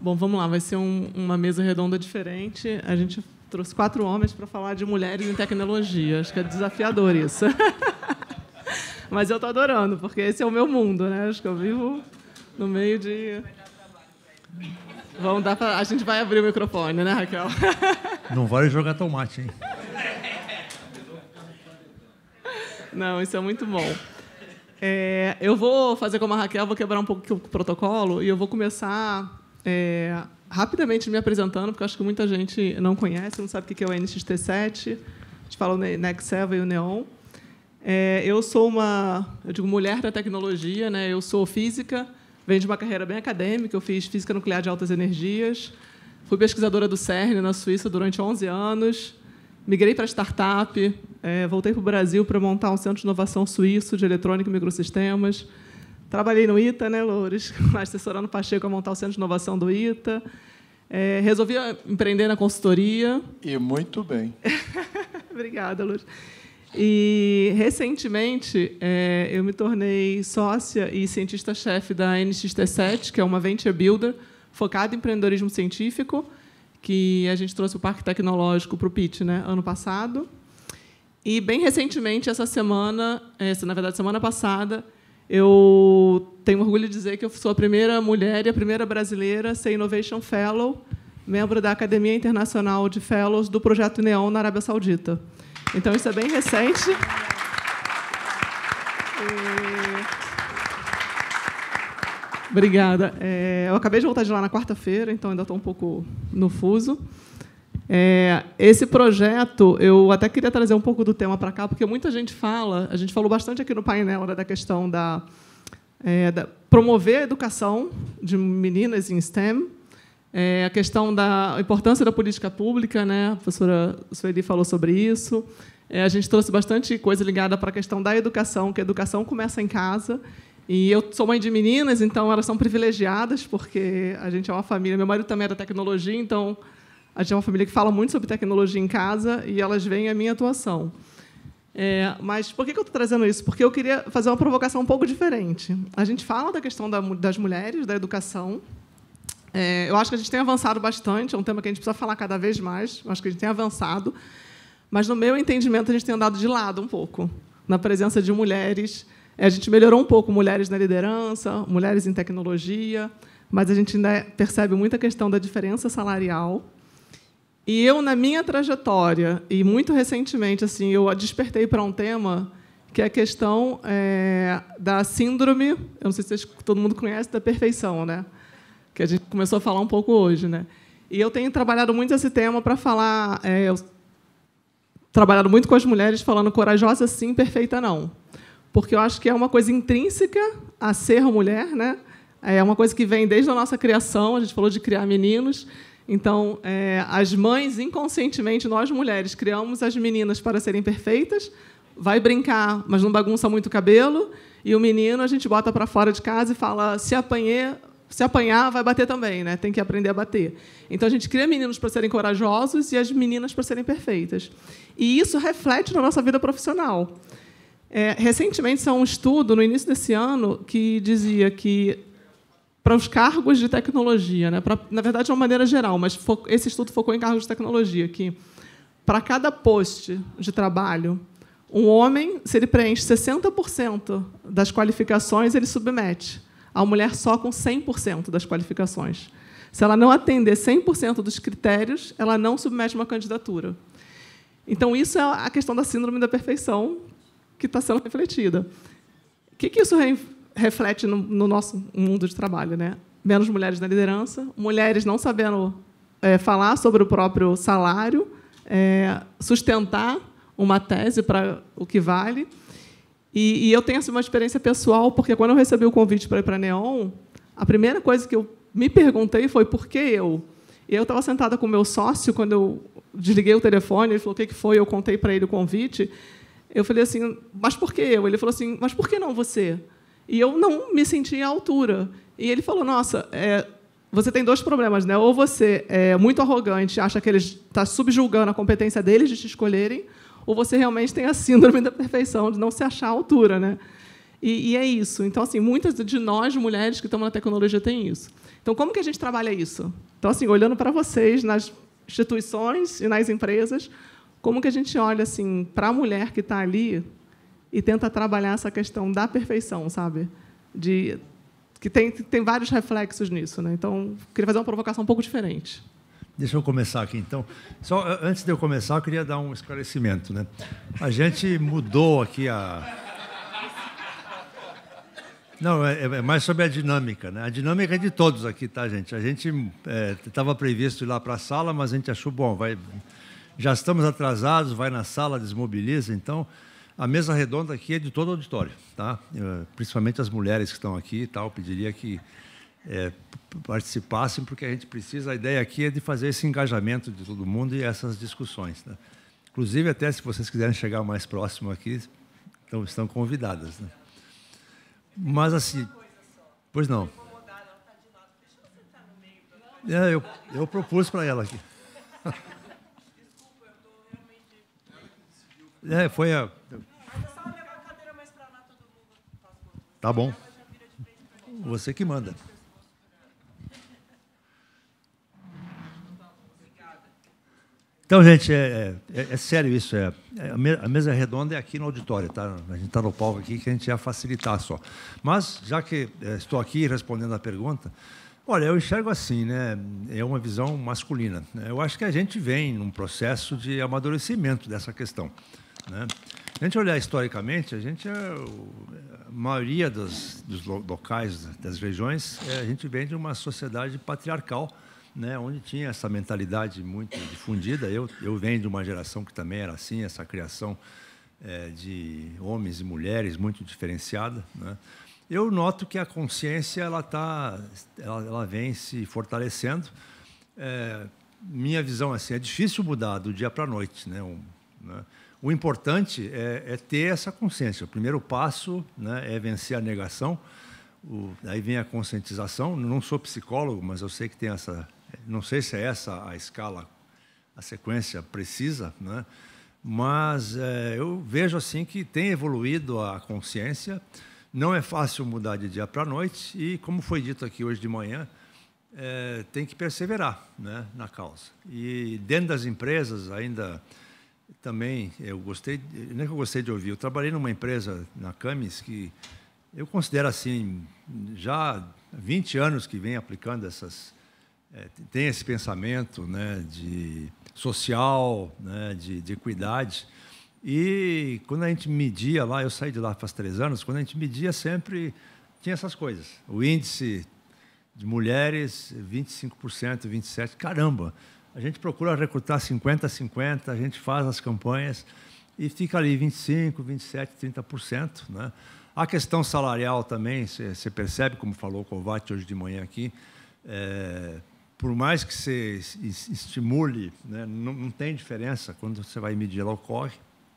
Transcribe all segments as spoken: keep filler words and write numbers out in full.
Bom, vamos lá, vai ser um, uma mesa redonda diferente. A gente trouxe quatro homens para falar de mulheres em tecnologia. Acho que é desafiador isso. Mas eu estou adorando, porque esse é o meu mundo, né? Acho que eu vivo no meio de... Vamos dar pra... A gente vai abrir o microfone, né, Raquel? Não vale jogar tomate, hein? Não, isso é muito bom. É, eu vou fazer como a Raquel, vou quebrar um pouco o protocolo e eu vou começar é, rapidamente me apresentando, porque eu acho que muita gente não conhece, não sabe o que é o N X T sete. A gente fala o Next Server e o Neon. É, eu sou uma, eu digo, mulher da tecnologia, né? Eu sou física, venho de uma carreira bem acadêmica, eu fiz física nuclear de altas energias, fui pesquisadora do CERN na Suíça durante onze anos, migrei para startup, é, voltei para o Brasil para montar um centro de inovação suíço de eletrônica e microsistemas. Trabalhei no ITA, né, Loures, assessorando o Pacheco a montar o centro de inovação do ITA. É, resolvi empreender na consultoria. E muito bem. Obrigada, Loures. E, recentemente, é, eu me tornei sócia e cientista-chefe da N X T sete, que é uma venture builder focada em empreendedorismo científico, que a gente trouxe o Parque Tecnológico para o pitch, né, ano passado. E, bem recentemente, essa semana, essa, na verdade, semana passada, eu tenho orgulho de dizer que eu sou a primeira mulher e a primeira brasileira a ser Innovation Fellow, membro da Academia Internacional de Fellows do Projeto Neon na Arábia Saudita. Então, isso é bem recente. Obrigada. É, eu acabei de voltar de lá na quarta-feira, então ainda estou um pouco no fuso. É, esse projeto, eu até queria trazer um pouco do tema para cá, porque muita gente fala, a gente falou bastante aqui no painel, né, da questão da, é, da promover a educação de meninas em STEM, é, a questão da importância da política pública, né, a professora Sueli falou sobre isso. É, a gente trouxe bastante coisa ligada para a questão da educação, que a educação começa em casa. E eu sou mãe de meninas, então elas são privilegiadas, porque a gente é uma família... Meu marido também é da tecnologia, então a gente é uma família que fala muito sobre tecnologia em casa e elas veem a minha atuação. É, mas por que eu estou trazendo isso? Porque eu queria fazer uma provocação um pouco diferente. A gente fala da questão da, das mulheres, da educação. É, eu acho que a gente tem avançado bastante, é um tema que a gente precisa falar cada vez mais, eu acho que a gente tem avançado, mas, no meu entendimento, a gente tem andado de lado um pouco, na presença de mulheres. A gente melhorou um pouco mulheres na liderança, mulheres em tecnologia, mas a gente ainda percebe muita questão da diferença salarial. E eu, na minha trajetória, e muito recentemente, assim, eu despertei para um tema que é a questão é, da síndrome, eu não sei se vocês, todo mundo conhece, da perfeição, né? Que a gente começou a falar um pouco hoje, né? E eu tenho trabalhado muito esse tema para falar... É, eu, trabalhado muito com as mulheres, falando corajosa sim, perfeita não. Porque eu acho que é uma coisa intrínseca a ser mulher, né? É uma coisa que vem desde a nossa criação, a gente falou de criar meninos. Então, é, as mães, inconscientemente, nós mulheres, criamos as meninas para serem perfeitas, vai brincar, mas não bagunça muito o cabelo, e o menino a gente bota para fora de casa e fala, se apanhei, se apanhar, vai bater também, né? Tem que aprender a bater. Então, a gente cria meninos para serem corajosos e as meninas para serem perfeitas. E isso reflete na nossa vida profissional. É, recentemente, saiu um estudo, no início desse ano, que dizia que, para os cargos de tecnologia, né, pra, na verdade, de uma maneira geral, mas fo esse estudo focou em cargos de tecnologia, que, para cada post de trabalho, um homem, se ele preenche sessenta por cento das qualificações, ele submete. A mulher só com cem por cento das qualificações. Se ela não atender cem por cento dos critérios, ela não submete uma candidatura. Então, isso é a questão da síndrome da perfeição que está sendo refletida. O que, que isso re reflete no, no nosso mundo de trabalho, né? Menos mulheres na liderança, mulheres não sabendo é, falar sobre o próprio salário, é, sustentar uma tese para o que vale. E, e eu tenho assim, uma experiência pessoal, porque, quando eu recebi o convite para ir para a Neon, a primeira coisa que eu me perguntei foi por que eu? E eu estava sentada com o meu sócio, quando eu desliguei o telefone, ele falou, o que foi? Eu contei para ele o convite. Eu falei assim, mas por que eu? Ele falou assim, mas por que não você? E eu não me senti à altura. E ele falou, nossa, é, você tem dois problemas, né? Ou você é muito arrogante, acha que ele está subjulgando a competência deles de te escolherem, ou você realmente tem a síndrome da perfeição, de não se achar à altura, né? E, e é isso. Então, assim, muitas de nós, mulheres que estamos na tecnologia, tem isso. Então, como que a gente trabalha isso? Então, assim, olhando para vocês nas instituições e nas empresas, como que a gente olha assim para a mulher que está ali e tenta trabalhar essa questão da perfeição, sabe? De que tem tem vários reflexos nisso, né? Então, queria fazer uma provocação um pouco diferente. Deixa eu começar aqui, então. Só antes de eu começar, eu queria dar um esclarecimento, né? A gente mudou aqui a Não, é, é mais sobre a dinâmica, né? A dinâmica é de todos aqui, tá, gente? A gente estava é, previsto ir lá para a sala, mas a gente achou, bom, vai, já estamos atrasados, vai na sala, desmobiliza. Então, a mesa redonda aqui é de todo o auditório, tá? Eu, principalmente as mulheres que estão aqui e tal, pediria que é, participassem, porque a gente precisa, a ideia aqui é de fazer esse engajamento de todo mundo e essas discussões, né? Inclusive, até se vocês quiserem chegar mais próximo aqui, então, estão convidadas, né? Mas assim, pois não. É, eu, eu propus para ela aqui. É, foi a. Tá bom. Você que manda. Então, gente, é, é, é sério isso. É, é, a mesa redonda é aqui no auditório, tá? A gente está no palco aqui que a gente ia facilitar só. Mas, já que é, estou aqui respondendo a pergunta, olha, eu enxergo assim, né? É uma visão masculina. Eu acho que a gente vem num processo de amadurecimento dessa questão, né? Se a gente olhar historicamente, a gente é, a maioria dos, dos locais, das regiões, é, a gente vem de uma sociedade patriarcal, né, onde tinha essa mentalidade muito difundida. Eu, eu venho de uma geração que também era assim, essa criação é, de homens e mulheres muito diferenciada, né? Eu noto que a consciência ela tá, ela, ela vem se fortalecendo. É, minha visão assim, é difícil mudar do dia para a noite, né? Um, né? O importante é, é ter essa consciência. O primeiro passo, né, é vencer a negação. O, aí vem a conscientização. Não sou psicólogo, mas eu sei que tem essa... Não sei se é essa a escala, a sequência precisa, né? Mas é, eu vejo assim que tem evoluído a consciência. Não é fácil mudar de dia para a noite e, como foi dito aqui hoje de manhã, é, tem que perseverar, né, na causa. E dentro das empresas ainda também eu gostei, não é que eu gostei de ouvir. Eu trabalhei numa empresa na Camis que eu considero assim já há vinte anos que vem aplicando essas É, tem esse pensamento, né, de social, né, de, de equidade. E quando a gente media lá, eu saí de lá faz três anos, quando a gente media sempre tinha essas coisas. O índice de mulheres, vinte e cinco por cento, vinte e sete por cento. Caramba, a gente procura recrutar cinquenta a cinquenta, a gente faz as campanhas e fica ali vinte e cinco por cento, vinte e sete por cento, trinta por cento, né? A questão salarial também, você percebe, como falou o Kovács hoje de manhã aqui, é, por mais que você estimule, né, não, não tem diferença quando você vai medir, ela ocorre.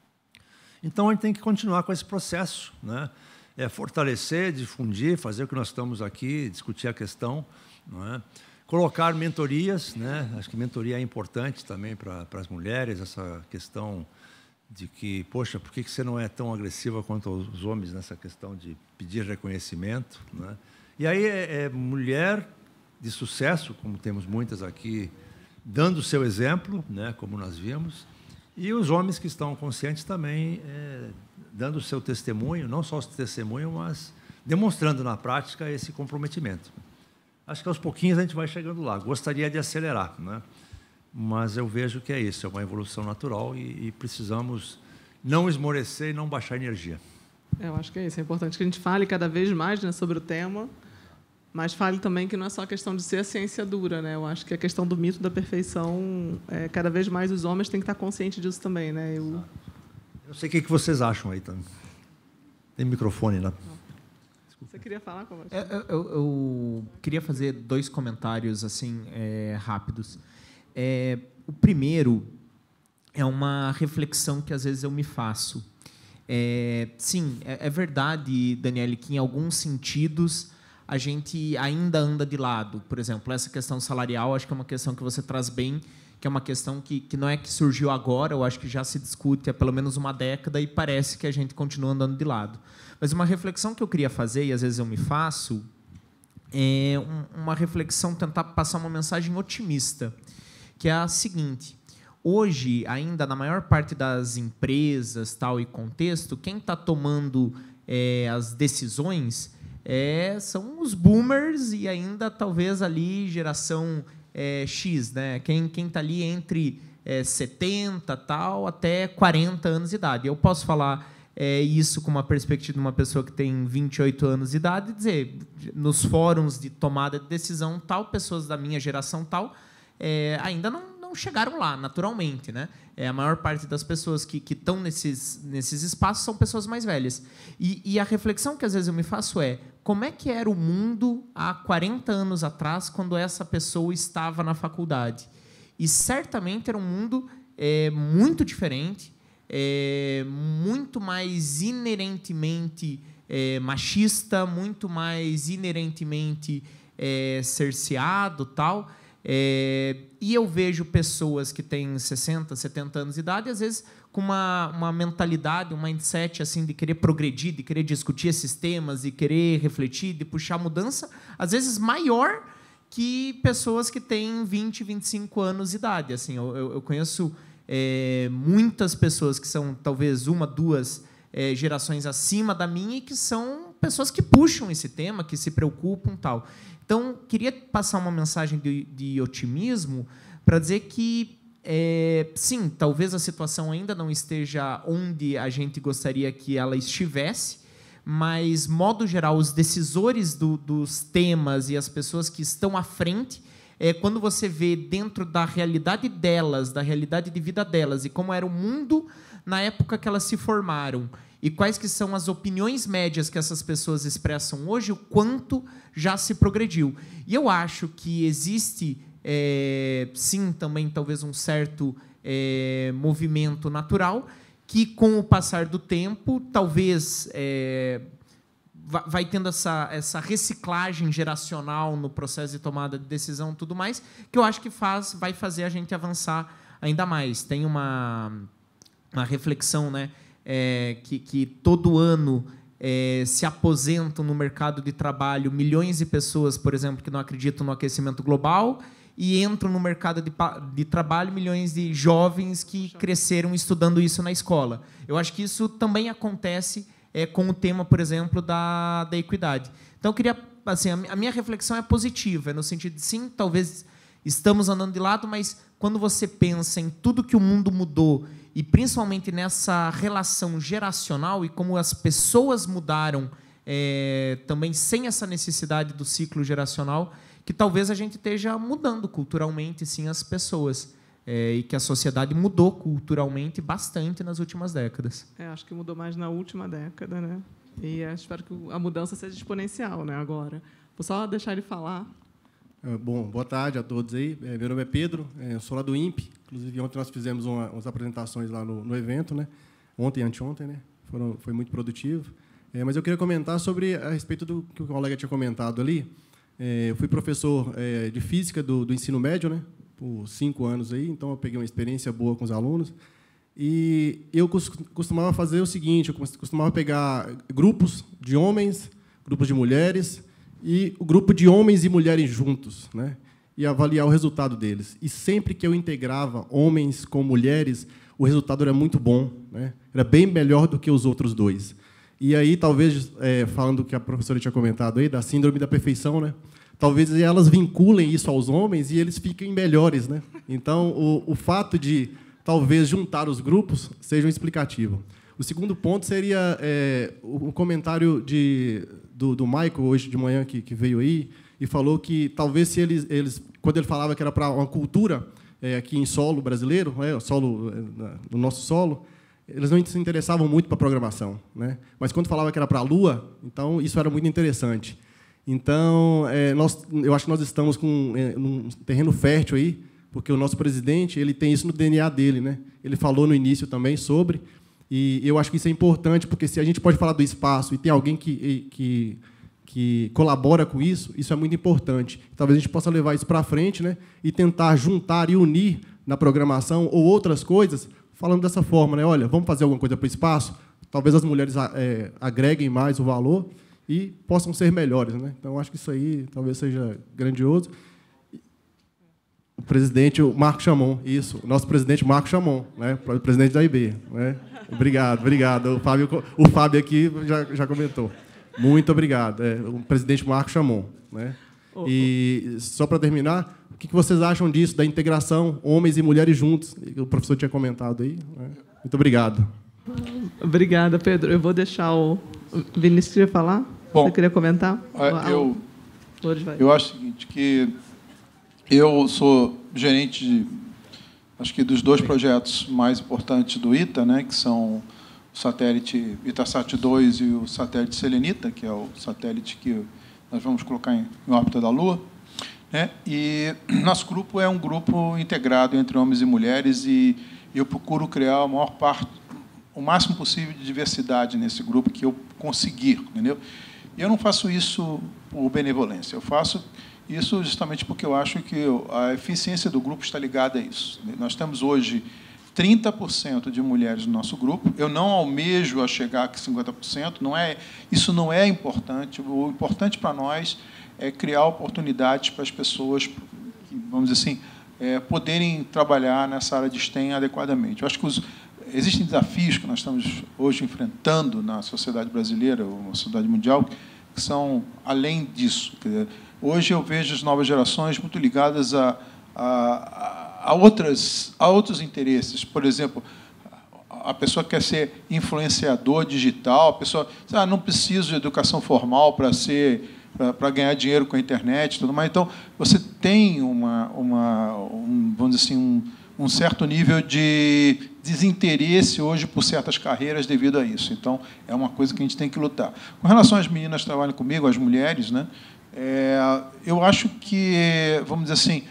Então, a gente tem que continuar com esse processo, né? É fortalecer, difundir, fazer o que nós estamos aqui, discutir a questão, não é? Colocar mentorias, né? Acho que mentoria é importante também para, para as mulheres, essa questão de que, poxa, por que você não é tão agressiva quanto os homens nessa questão de pedir reconhecimento, né? E aí é, é mulher de sucesso, como temos muitas aqui, dando o seu exemplo, né, como nós vimos, e os homens que estão conscientes também é, dando o seu testemunho, não só o testemunho, mas demonstrando na prática esse comprometimento. Acho que aos pouquinhos a gente vai chegando lá. Gostaria de acelerar, né? Mas eu vejo que é isso, é uma evolução natural e, e precisamos não esmorecer e não baixar a energia. Eu acho que é isso. É importante que a gente fale cada vez mais, né, sobre o tema, mas fale também que não é só a questão de ser a ciência dura, né? Eu acho que a questão do mito da perfeição, é, cada vez mais os homens têm que estar conscientes disso também, né? Eu, eu sei o que vocês acham aí também. Tem microfone lá. Você queria falar, Kovács? Eu, eu, eu queria fazer dois comentários assim é, rápidos. É, o primeiro é uma reflexão que às vezes eu me faço. É, sim, é, é verdade, Daniele, que em alguns sentidos a gente ainda anda de lado. Por exemplo, essa questão salarial, acho que é uma questão que você traz bem, que é uma questão que, que não é que surgiu agora, eu acho que já se discute há pelo menos uma década e parece que a gente continua andando de lado. Mas uma reflexão que eu queria fazer, e às vezes eu me faço, é uma reflexão, tentar passar uma mensagem otimista, que é a seguinte: hoje, ainda, na maior parte das empresas tal, e contexto, quem está tomando é, as decisões é, são os boomers e ainda, talvez, ali, geração é, X, né? Quem está ali entre é, setenta tal, até quarenta anos de idade. Eu posso falar é, isso com uma perspectiva de uma pessoa que tem vinte e oito anos de idade e dizer, nos fóruns de tomada de decisão, tal, pessoas da minha geração tal, é, ainda não não chegaram lá, naturalmente, né? É, a maior parte das pessoas que estão nesses, nesses espaços são pessoas mais velhas. E, e a reflexão que às vezes eu me faço é, como é que era o mundo há quarenta anos atrás, quando essa pessoa estava na faculdade? E certamente era um mundo é, muito diferente, é, muito mais inerentemente é, machista, muito mais inerentemente é, cerceado, tal. É, e eu vejo pessoas que têm sessenta, setenta anos de idade, às vezes com uma, uma mentalidade, um mindset assim, de querer progredir, de querer discutir esses temas, de querer refletir, de puxar mudança, às vezes maior que pessoas que têm vinte, vinte e cinco anos de idade. Assim, eu, eu conheço é, muitas pessoas que são talvez uma, duas é, gerações acima da minha e que são pessoas que puxam esse tema, que se preocupam e tal. Então, queria passar uma mensagem de, de otimismo para dizer que, é, sim, talvez a situação ainda não esteja onde a gente gostaria que ela estivesse, mas, modo geral, os decisores do, dos temas e as pessoas que estão à frente, é, quando você vê dentro da realidade delas, da realidade de vida delas, e como era o mundo na época que elas se formaram, e quais que são as opiniões médias que essas pessoas expressam hoje, o quanto já se progrediu. E eu acho que existe, é, sim, também talvez um certo é, movimento natural que, com o passar do tempo, talvez é, vai tendo essa, essa reciclagem geracional no processo de tomada de decisão e tudo mais, que eu acho que faz, vai fazer a gente avançar ainda mais. Tem uma, uma reflexão, né? É, que, que todo ano é, se aposentam no mercado de trabalho milhões de pessoas, por exemplo, que não acreditam no aquecimento global, e entram no mercado de, de trabalho milhões de jovens que cresceram estudando isso na escola. Eu acho que isso também acontece é, com o tema, por exemplo, da, da equidade. Então, eu queria, assim, a minha reflexão é positiva, no sentido de, sim, talvez estamos andando de lado, mas quando você pensa em tudo que o mundo mudou, e principalmente nessa relação geracional e como as pessoas mudaram é, também sem essa necessidade do ciclo geracional, que talvez a gente esteja mudando culturalmente, sim, as pessoas. É, e que a sociedade mudou culturalmente bastante nas últimas décadas. É, acho que mudou mais na última década, né? E é, espero que a mudança seja exponencial, né, agora. Vou só deixar ele falar. Bom, boa tarde a todos aí. Meu nome é Pedro, eu sou lá do I N P. Inclusive, ontem nós fizemos uma, umas apresentações lá no, no evento, né? Ontem e anteontem, né? Foram, foi muito produtivo. É, mas eu queria comentar sobre a respeito do que o colega tinha comentado ali. É, eu fui professor é, de física do, do ensino médio, né? Por cinco anos aí, então eu peguei uma experiência boa com os alunos. E eu costumava fazer o seguinte: eu costumava pegar grupos de homens, grupos de mulheres e o grupo de homens e mulheres juntos, né? E avaliar o resultado deles. E sempre que eu integrava homens com mulheres, o resultado era muito bom, né? Era bem melhor do que os outros dois. E aí, talvez, é, falando o que a professora tinha comentado aí, da síndrome da perfeição, né? Talvez elas vinculem isso aos homens e eles fiquem melhores, né? Então, o, o fato de, talvez, juntar os grupos seja um explicativo. O segundo ponto seria é, o comentário de, do, do Michael, hoje de manhã, que, que veio aí, e falou que, talvez, se eles, eles quando ele falava que era para uma cultura é, aqui em solo brasileiro, é, solo, no nosso solo, eles não se interessavam muito para a programação, né? Mas, quando falava que era para a Lua, então, isso era muito interessante. Então, é, nós, eu acho que nós estamos com é, um terreno fértil aí, porque o nosso presidente ele tem isso no D N A dele, né? Ele falou no início também sobre, e eu acho que isso é importante, porque se a gente pode falar do espaço e tem alguém que, que, que colabora com isso, isso é muito importante. Talvez a gente possa levar isso para frente, né, e tentar juntar e unir na programação ou outras coisas, falando dessa forma, né, olha, vamos fazer alguma coisa para o espaço, talvez as mulheres é, agreguem mais o valor e possam ser melhores, né? Então, acho que isso aí talvez seja grandioso. O presidente, o Marco Chamon, isso, o nosso presidente Marco Chamon, né, o presidente da I B, né? Obrigado, obrigado. O Fábio, o Fábio aqui já, já comentou. Muito obrigado. É, o presidente Marco Chamon, né? E, só para terminar, o que vocês acham disso, da integração, homens e mulheres juntos? O professor tinha comentado aí. Né? Muito obrigado. Obrigada, Pedro. Eu vou deixar o Vinícius queria falar. Bom, você queria comentar? Eu, eu acho o seguinte, que eu sou gerente de, acho que dos dois projetos mais importantes do ITA, né, que são o satélite Itasat dois e o satélite Selenita, que é o satélite que nós vamos colocar em, em órbita da Lua. Né? E nosso grupo é um grupo integrado entre homens e mulheres e eu procuro criar a maior parte, o máximo possível de diversidade nesse grupo que eu conseguir, entendeu? E eu não faço isso por benevolência, eu faço isso justamente porque eu acho que a eficiência do grupo está ligada a isso. Nós temos hoje trinta por cento de mulheres no nosso grupo. Eu não almejo a chegar a cinquenta por cento, não é, isso não é importante. O importante para nós é criar oportunidades para as pessoas, que, vamos dizer assim, é, poderem trabalhar nessa área de STEM adequadamente. Eu acho que os, existem desafios que nós estamos hoje enfrentando na sociedade brasileira, ou na sociedade mundial, que são além disso. Quer dizer, hoje eu vejo as novas gerações muito ligadas a, a, a, outras, a outros interesses. Por exemplo, a pessoa quer ser influenciador digital, a pessoa ah, não preciso de educação formal para ser para ganhar dinheiro com a internet e tudo mais. Então, você tem uma, uma um, vamos dizer assim, um, um certo nível de desinteresse hoje por certas carreiras devido a isso. Então, é uma coisa que a gente tem que lutar. Com relação às meninas que trabalham comigo, às mulheres, né, é, eu acho que, vamos dizer assim,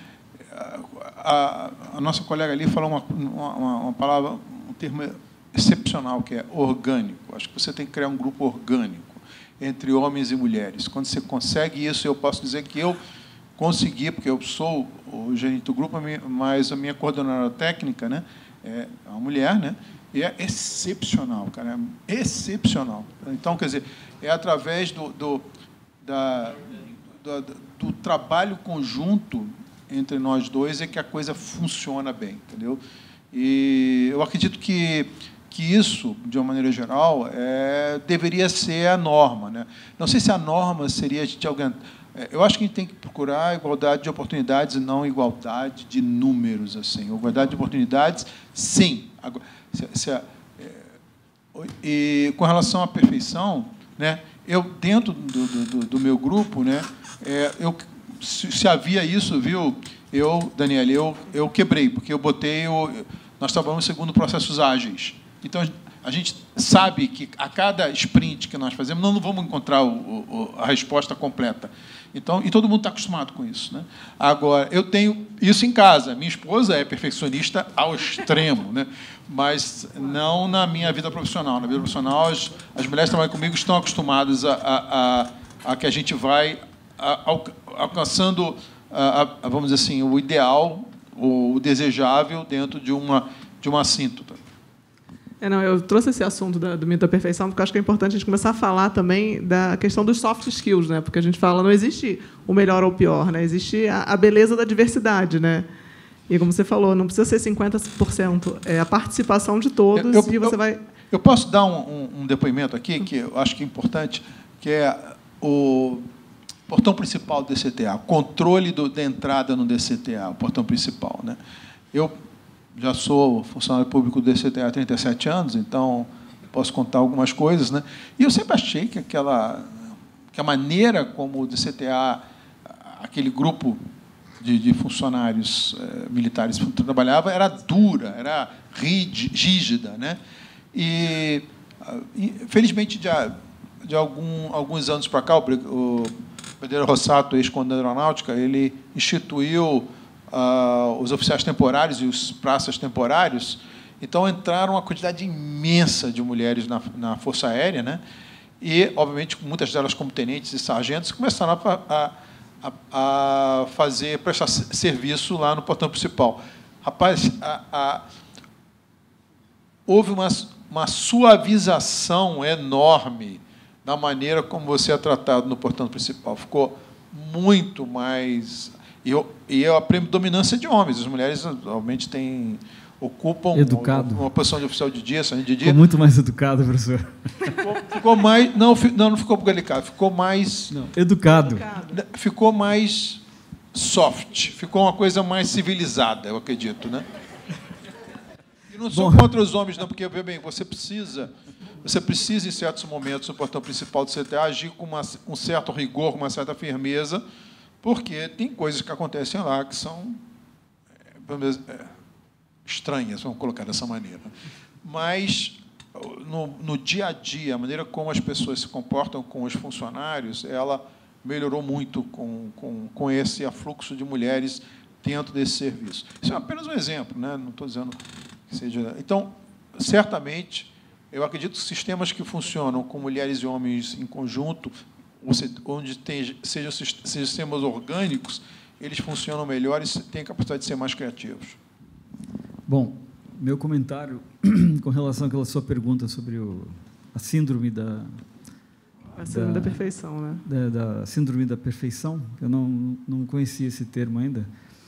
a, a nossa colega ali falou uma, uma, uma palavra, um termo excepcional, que é orgânico. Acho que você tem que criar um grupo orgânico entre homens e mulheres. Quando você consegue isso, eu posso dizer que eu consegui, porque eu sou o gerente do grupo, mas a minha coordenadora técnica, né, é uma mulher, né, e é excepcional, cara, é excepcional. Então, quer dizer, é através do, do, da, do, do trabalho conjunto entre nós dois é que a coisa funciona bem, entendeu? E eu acredito que que isso, de uma maneira geral, é, deveria ser a norma, né? Não sei se a norma seria a gente alguém. Eu acho que a gente tem que procurar igualdade de oportunidades e não igualdade de números, assim. Igualdade de oportunidades, sim. Agora, se, se a, é, e com relação à perfeição, né? Eu dentro do, do, do meu grupo, né? É, eu se, se havia isso, viu? Eu, Daniel, eu eu quebrei porque eu botei o, nós trabalhamos segundo processos ágeis. Então, a gente sabe que a cada sprint que nós fazemos, não vamos encontrar o, o, a resposta completa. Então, e todo mundo está acostumado com isso, né? Agora, eu tenho isso em casa. Minha esposa é perfeccionista ao extremo, né? Mas não na minha vida profissional. Na vida profissional, as, as mulheres que trabalham comigo estão acostumadas a, a, a, a que a gente vai a, a, alcançando, a, a, vamos dizer assim, o ideal, o desejável dentro de uma, de uma assíntota. É, não, eu trouxe esse assunto da, do mito da perfeição porque eu acho que é importante a gente começar a falar também da questão dos soft skills, né? Porque a gente fala, não existe o melhor ou o pior, né? Existe a, a beleza da diversidade, né? E como você falou, não precisa ser cinquenta por cento, é a participação de todos eu, eu, e você eu, vai... Eu posso dar um, um, um depoimento aqui que eu acho que é importante, que é o portão principal do D C T A, o controle do, da entrada no D C T A, o portão principal, né? Eu já sou funcionário público do D C T A há trinta e sete anos, então posso contar algumas coisas, né? E eu sempre achei que aquela que a maneira como o D C T A, aquele grupo de, de funcionários eh, militares trabalhava, era dura, era rígida, né? E, felizmente, de, de algum, alguns anos para cá, o, o Pedro Rossato, ex-comandante da aeronáutica, ele instituiu Uh, os oficiais temporários e os praças temporários. Então, entraram uma quantidade imensa de mulheres na, na Força Aérea, né? e, obviamente, muitas delas como tenentes e sargentos, começaram a, a, a fazer, prestar serviço lá no portão principal. Rapaz, a, a, houve uma, uma suavização enorme da maneira como você é tratado no portão principal. Ficou muito mais... E, eu, e é a predominância de homens. As mulheres, realmente, têm, ocupam educado. Uma, uma posição de oficial de dia, de dia. Ficou muito mais educado, professor. Ficou, ficou mais... Não, não, não ficou delicado. Ficou mais... Não, educado. Ficou mais soft. Ficou uma coisa mais civilizada, eu acredito, né? E não sou Bom. contra os homens, não, porque, bem, você precisa... Você precisa, em certos momentos, no portão principal do C T A, agir com uma, um certo rigor, com uma certa firmeza, porque tem coisas que acontecem lá que são é, é, estranhas, vamos colocar dessa maneira. Mas, no, no dia a dia, a maneira como as pessoas se comportam com os funcionários, ela melhorou muito com, com, com esse afluxo de mulheres dentro desse serviço. Isso é apenas um exemplo, né? Não estou dizendo que seja... Então, certamente... Eu acredito que sistemas que funcionam com mulheres e homens em conjunto, onde tem, sejam sistemas orgânicos, eles funcionam melhor e têm a capacidade de ser mais criativos. Bom, meu comentário com relação àquela sua pergunta sobre o, a síndrome da... A síndrome da, da perfeição, né? Da, da síndrome da perfeição, eu não, não conhecia esse termo ainda.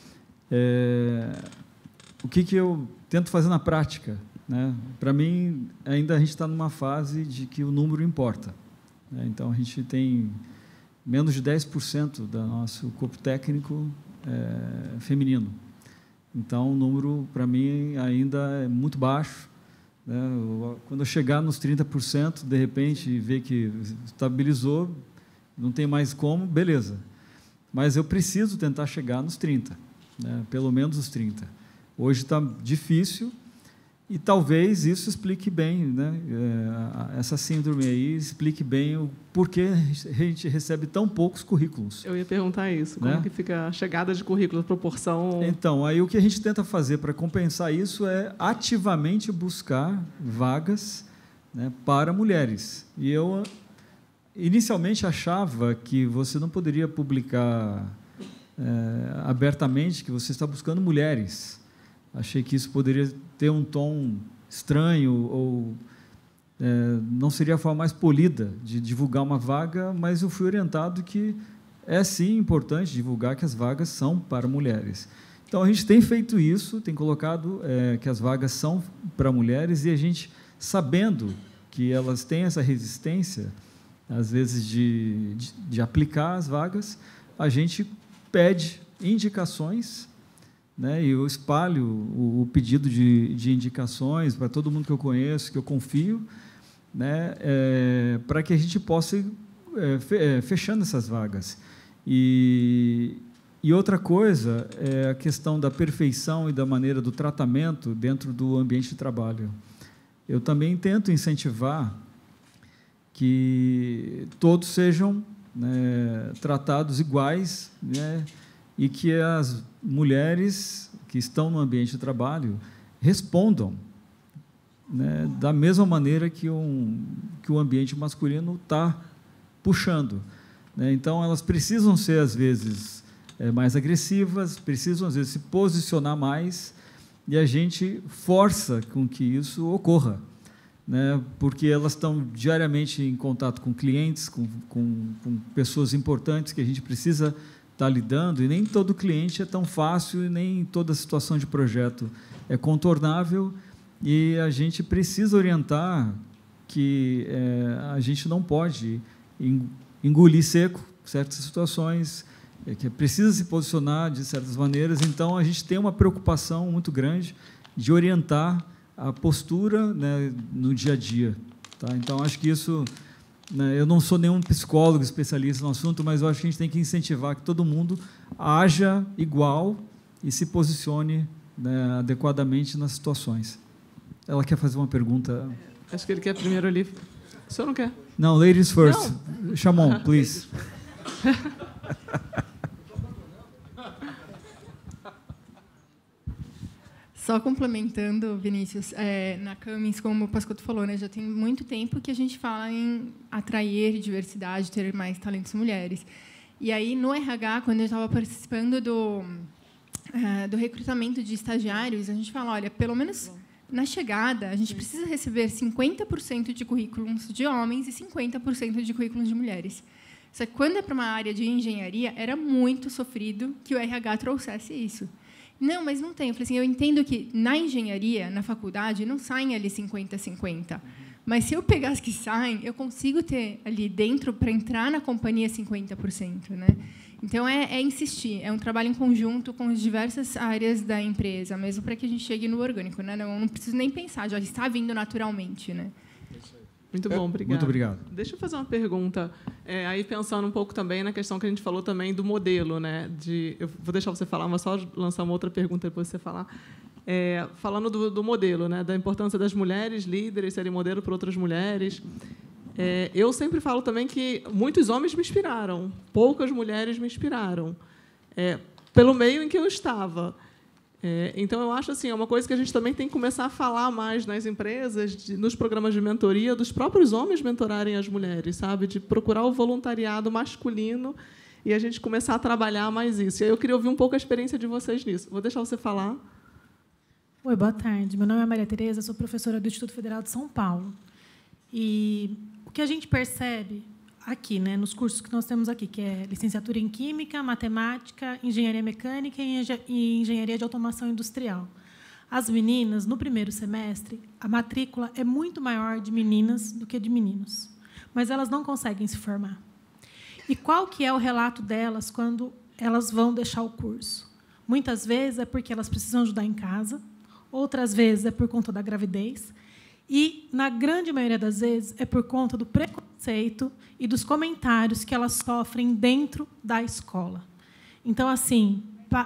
É, o que, que eu tento fazer na prática? Né? Para mim, ainda a gente está numa fase de que o número importa. Né? Então, a gente tem menos de dez por cento do nosso corpo técnico é, feminino. Então, o número, para mim, ainda é muito baixo. Né? Quando eu chegar nos trinta por cento, de repente, ver que estabilizou, não tem mais como, beleza. Mas eu preciso tentar chegar nos trinta por cento, né? Pelo menos os trinta por cento. Hoje está difícil, e talvez isso explique bem, né? Essa síndrome aí explique bem o porquê a gente recebe tão poucos currículos. Eu ia perguntar isso, como né? que fica a chegada de currículo, a proporção... Então, aí o que a gente tenta fazer para compensar isso é ativamente buscar vagas, né, para mulheres. E eu, inicialmente, achava que você não poderia publicar é, abertamente que você está buscando mulheres. Achei que isso poderia ter um tom estranho ou é, não seria a forma mais polida de divulgar uma vaga, mas eu fui orientado que é, sim, importante divulgar que as vagas são para mulheres. Então, a gente tem feito isso, tem colocado é, que as vagas são para mulheres e a gente, sabendo que elas têm essa resistência, às vezes, de, de, de aplicar as vagas, a gente pede indicações, né, e eu espalho o, o pedido de, de indicações para todo mundo que eu conheço, que eu confio, né, é, para que a gente possa ir é, fe, é, fechando essas vagas. E, e outra coisa é a questão da perfeição e da maneira do tratamento dentro do ambiente de trabalho. Eu também tento incentivar que todos sejam, né, tratados iguais, né, e que as mulheres que estão no ambiente de trabalho respondam, né, da mesma maneira que, um, que o ambiente masculino está puxando. Né? Então, elas precisam ser, às vezes, é, mais agressivas, precisam, às vezes, se posicionar mais, e a gente força com que isso ocorra, né? Porque elas estão diariamente em contato com clientes, com, com, com pessoas importantes que a gente precisa estar lidando, e nem todo cliente é tão fácil, e nem toda situação de projeto é contornável, e a gente precisa orientar que é, a gente não pode engolir seco certas situações, é, que precisa se posicionar de certas maneiras. Então, a gente tem uma preocupação muito grande de orientar a postura, né, no dia a dia. Tá? Então, acho que isso... Né, eu não sou nenhum psicólogo especialista no assunto, mas eu acho que a gente tem que incentivar que todo mundo haja igual e se posicione, né, adequadamente nas situações. Ela quer fazer uma pergunta? Acho que ele quer primeiro ali. O senhor não quer? Não, ladies first. Não. Chamon, please. Só complementando, Vinícius, é, na Cummins, como o Pascotto falou, né, já tem muito tempo que a gente fala em atrair diversidade, ter mais talentos mulheres. E aí, no R H, quando eu estava participando do, uh, do recrutamento de estagiários, a gente fala, olha, pelo menos na chegada, a gente precisa receber cinquenta por cento de currículos de homens e cinquenta por cento de currículos de mulheres. Só que, quando é para uma área de engenharia, era muito sofrido que o R H trouxesse isso. Não, mas não tem. Eu falei assim, eu entendo que, na engenharia, na faculdade, não saem ali cinquenta a cinquenta. Mas, se eu pegar as que saem, eu consigo ter ali dentro, para entrar na companhia, cinquenta por cento. Né? Então, é, é insistir. É um trabalho em conjunto com as diversas áreas da empresa, mesmo para que a gente chegue no orgânico. Né? Não, não preciso nem pensar, já está vindo naturalmente. Né? Muito bom, obrigado. Muito obrigado. Deixa eu fazer uma pergunta, é, aí pensando um pouco também na questão que a gente falou também do modelo, né? De, eu vou deixar você falar, mas só lançar uma outra pergunta depois de você falar. É, falando do, do modelo, né? Da importância das mulheres líderes serem modelo para outras mulheres. É, eu sempre falo também que muitos homens me inspiraram, poucas mulheres me inspiraram, é, pelo meio em que eu estava. É, então, eu acho assim, é uma coisa que a gente também tem que começar a falar mais nas empresas, de, nos programas de mentoria, dos próprios homens mentorarem as mulheres, sabe? De procurar o voluntariado masculino e a gente começar a trabalhar mais isso. E aí eu queria ouvir um pouco a experiência de vocês nisso. Vou deixar você falar. Oi, boa tarde. Meu nome é Maria Tereza, sou professora do Instituto Federal de São Paulo. E o que a gente percebe aqui, né, nos cursos que nós temos aqui, que é licenciatura em Química, Matemática, Engenharia Mecânica e Engenharia de Automação Industrial. As meninas, no primeiro semestre, a matrícula é muito maior de meninas do que de meninos, mas elas não conseguem se formar. E qual que é o relato delas quando elas vão deixar o curso? Muitas vezes é porque elas precisam ajudar em casa, outras vezes é por conta da gravidez, e, na grande maioria das vezes, é por conta do preconceito e dos comentários que elas sofrem dentro da escola. Então, assim,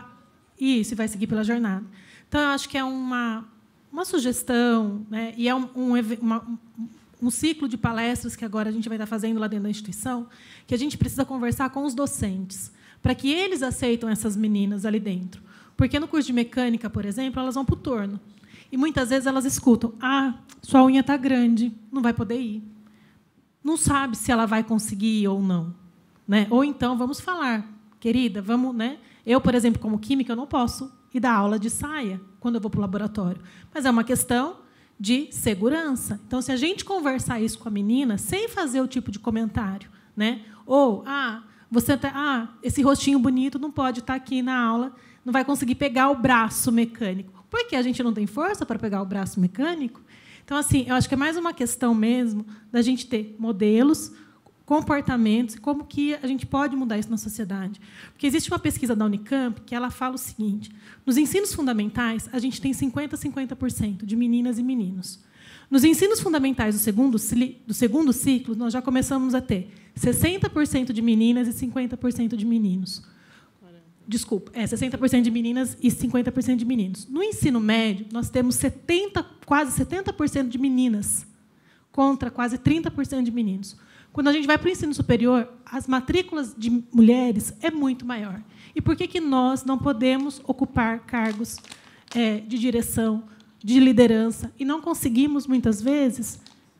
isso vai seguir pela jornada. Então, eu acho que é uma, uma sugestão, né, e é um, um, uma, um ciclo de palestras que agora a gente vai estar fazendo lá dentro da instituição, que a gente precisa conversar com os docentes, para que eles aceitem essas meninas ali dentro. Porque, no curso de mecânica, por exemplo, elas vão para o torno. E, muitas vezes, elas escutam, ah, sua unha está grande, não vai poder ir. Não sabe se ela vai conseguir ir ou não. Né? Ou, então, vamos falar, querida, vamos... Né? Eu, por exemplo, como química, eu não posso ir dar aula de saia quando eu vou para o laboratório. Mas é uma questão de segurança. Então, se a gente conversar isso com a menina, sem fazer o tipo de comentário, né? Ou, ah, você tá, ah, esse rostinho bonito não pode estar aqui na aula, não vai conseguir pegar o braço mecânico. Porque a gente não tem força para pegar o braço mecânico. Então, assim, eu acho que é mais uma questão mesmo da gente ter modelos, comportamentos, e como que a gente pode mudar isso na sociedade. Porque existe uma pesquisa da Unicamp que ela fala o seguinte, nos ensinos fundamentais, a gente tem cinquenta a cinquenta por cento de meninas e meninos. Nos ensinos fundamentais do segundo, do segundo ciclo, nós já começamos a ter sessenta por cento de meninas e cinquenta por cento de meninos. Desculpa, é sessenta por cento de meninas e cinquenta por cento de meninos. No ensino médio, nós temos setenta, quase setenta por cento de meninas contra quase trinta por cento de meninos. Quando a gente vai para o ensino superior, as matrículas de mulheres é muito maior. E por que que nós não podemos ocupar cargos é, de direção, de liderança, e não conseguimos, muitas vezes,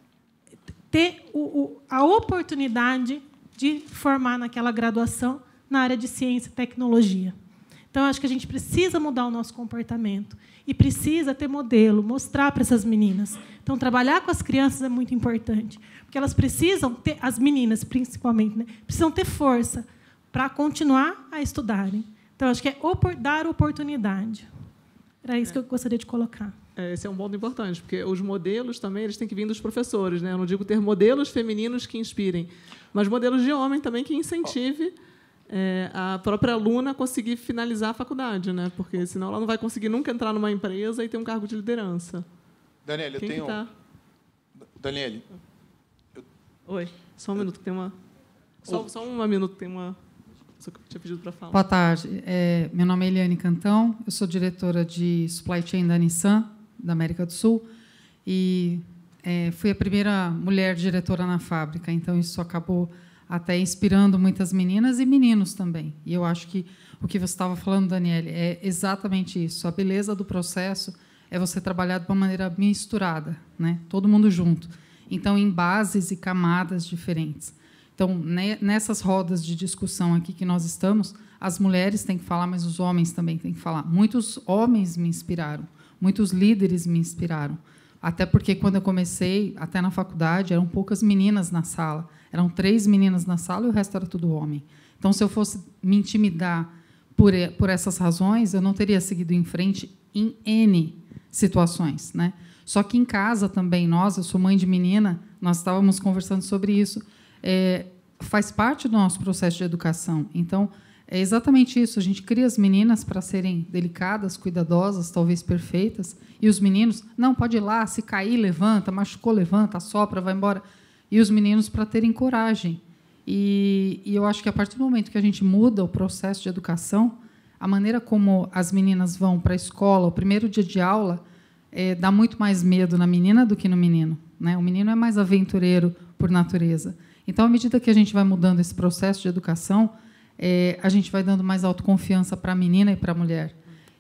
ter o, o, a oportunidade de formar naquela graduação na área de ciência e tecnologia? Então, acho que a gente precisa mudar o nosso comportamento e precisa ter modelo, mostrar para essas meninas. Então, trabalhar com as crianças é muito importante, porque elas precisam ter, as meninas, principalmente, né, precisam ter força para continuar a estudarem. Então, acho que é dar oportunidade. Era isso que eu gostaria de colocar. Esse é um ponto importante, porque os modelos também eles têm que vir dos professores, né? Eu não digo ter modelos femininos que inspirem, mas modelos de homem também que incentive é, a própria aluna a conseguir finalizar a faculdade, né? Porque senão ela não vai conseguir nunca entrar numa empresa e ter um cargo de liderança. Daniele, eu Quem tenho... Tá? Daniele. Eu... Oi, só um minuto que tem uma... Só, só um minuto que tem uma... Só que eu tinha pedido para falar. Boa tarde. É, meu nome é Eliane Cantão, eu sou diretora de Supply Chain da Nissan, da América do Sul, e é, fui a primeira mulher diretora na fábrica, então isso acabou até inspirando muitas meninas e meninos também. E eu acho que o que você estava falando, Daniele, é exatamente isso. A beleza do processo é você trabalhar de uma maneira misturada, né? Todo mundo junto. Então, em bases e camadas diferentes. Então, nessas rodas de discussão aqui que nós estamos, as mulheres têm que falar, mas os homens também têm que falar. Muitos homens me inspiraram, muitos líderes me inspiraram. Até porque, quando eu comecei, até na faculdade, eram poucas meninas na sala. Eram três meninas na sala e o resto era tudo homem. Então, se eu fosse me intimidar por, por essas razões, eu não teria seguido em frente em N situações, né? Só que em casa também, nós, eu sou mãe de menina, nós estávamos conversando sobre isso, é, faz parte do nosso processo de educação. Então, é exatamente isso, a gente cria as meninas para serem delicadas, cuidadosas, talvez perfeitas, e os meninos, não, pode ir lá, se cair, levanta, machucou, levanta, assopra, vai embora. E os meninos para terem coragem. E, e eu acho que, a partir do momento que a gente muda o processo de educação, a maneira como as meninas vão para a escola, o primeiro dia de aula, é, dá muito mais medo na menina do que no menino, né? O menino é mais aventureiro por natureza. Então, à medida que a gente vai mudando esse processo de educação, é, a gente vai dando mais autoconfiança para a menina e para a mulher.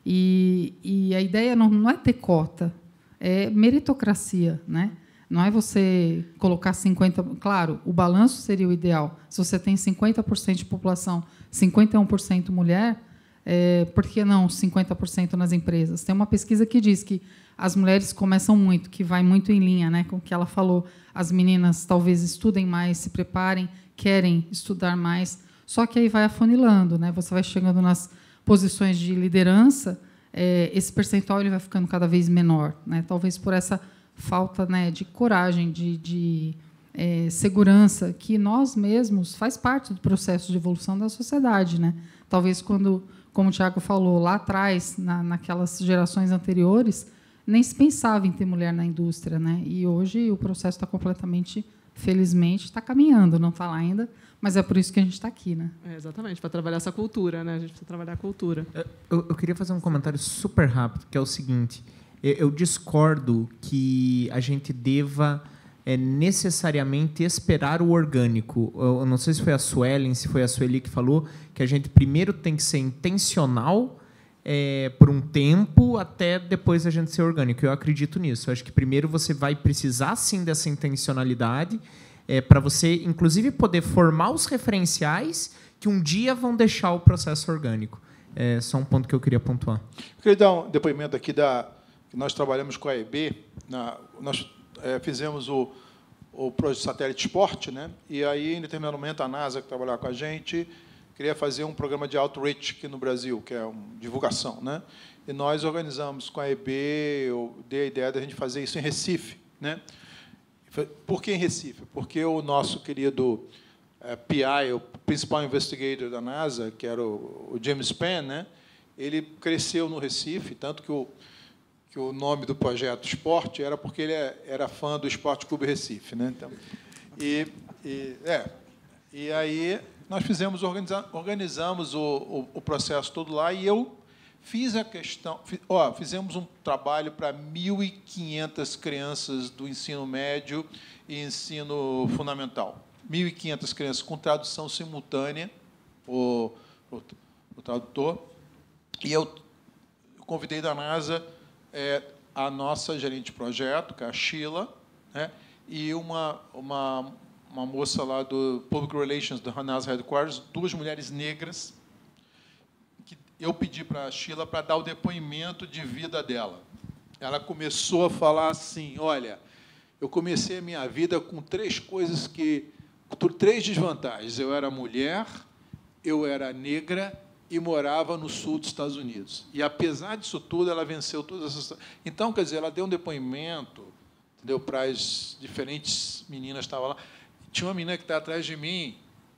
E, e a ideia não, não é ter cota, é meritocracia, né? Não é você colocar cinquenta por cento... Claro, o balanço seria o ideal. Se você tem cinquenta por cento de população, cinquenta e um por cento mulher, é, por que não cinquenta por cento nas empresas? Tem uma pesquisa que diz que as mulheres começam muito, que vai muito em linha, né, com o que ela falou. As meninas talvez estudem mais, se preparem, querem estudar mais, só que aí vai afunilando, né? Você vai chegando nas posições de liderança, é, esse percentual ele vai ficando cada vez menor, né? Talvez por essa falta, né, de coragem, de, de é, segurança, que nós mesmos faz parte do processo de evolução da sociedade, né? Talvez quando, como o Tiago falou, lá atrás, na, naquelas gerações anteriores, nem se pensava em ter mulher na indústria, né? E hoje o processo está completamente, felizmente, está caminhando, não está lá ainda, mas é por isso que a gente está aqui, né? É, exatamente, para trabalhar essa cultura, né? A gente precisa trabalhar a cultura. Eu, eu queria fazer um comentário super rápido, que é o seguinte: eu, eu discordo que a gente deva é, necessariamente esperar o orgânico. Eu não sei se foi a Suelen, se foi a Sueli que falou que a gente primeiro tem que ser intencional É, por um tempo, até depois a gente ser orgânico. Eu acredito nisso. Eu acho que primeiro você vai precisar, sim, dessa intencionalidade é, para você, inclusive, poder formar os referenciais que um dia vão deixar o processo orgânico. É só um ponto que eu queria pontuar. Eu queria dar um depoimento aqui da... Nós trabalhamos com a E B, na, nós é, fizemos o, o projeto Satélite Esporte, né? E aí, em determinado momento, a NASA, que trabalhava com a gente, queria fazer um programa de outreach aqui no Brasil, que é uma divulgação, né? E nós organizamos com a E B, eu dei a ideia de a gente fazer isso em Recife, né? Por que em Recife? Porque o nosso querido é, P I, o Principal Investigator da NASA, que era o, o James Penn, né? Ele cresceu no Recife, tanto que o, que o nome do projeto Esporte era porque ele era fã do Esporte Clube Recife, né? Então, e, e, é, e aí nós fizemos, organiza, organizamos o, o, o processo todo lá, e eu fiz a questão... Fiz, ó, fizemos um trabalho para mil e quinhentas crianças do ensino médio e ensino fundamental. mil e quinhentas crianças com tradução simultânea, o, o, o tradutor, e eu convidei da NASA é, a nossa gerente de projeto, que é a Sheila, né, e uma... uma uma moça lá do Public Relations do NASA Headquarters, duas mulheres negras, que eu pedi para a Sheila para dar o depoimento de vida dela. Ela começou a falar assim: olha, eu comecei a minha vida com três coisas que... por três desvantagens. Eu era mulher, eu era negra e morava no sul dos Estados Unidos. E, apesar disso tudo, ela venceu todas essas... Então, quer dizer, ela deu um depoimento, entendeu, para as diferentes meninas que estavam lá. Tinha uma menina que está atrás de mim,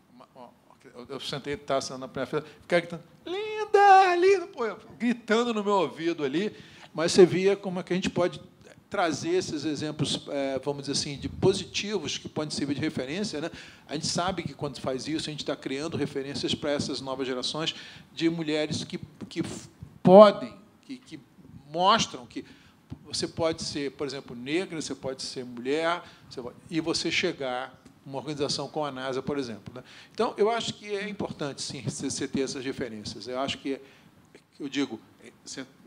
eu sentei, estava sentando na primeira fila, ficava gritando, linda, linda, pô, gritando no meu ouvido ali, mas você via como é que a gente pode trazer esses exemplos, é, vamos dizer assim, de positivos, que podem servir de referência, né? A gente sabe que, quando faz isso, a gente está criando referências para essas novas gerações de mulheres que, que podem, que, que mostram que você pode ser, por exemplo, negra, você pode ser mulher, você pode, e você chegar uma organização com a NASA, por exemplo, né? Então, eu acho que é importante, sim, você ter essas referências. Eu acho que, eu digo, você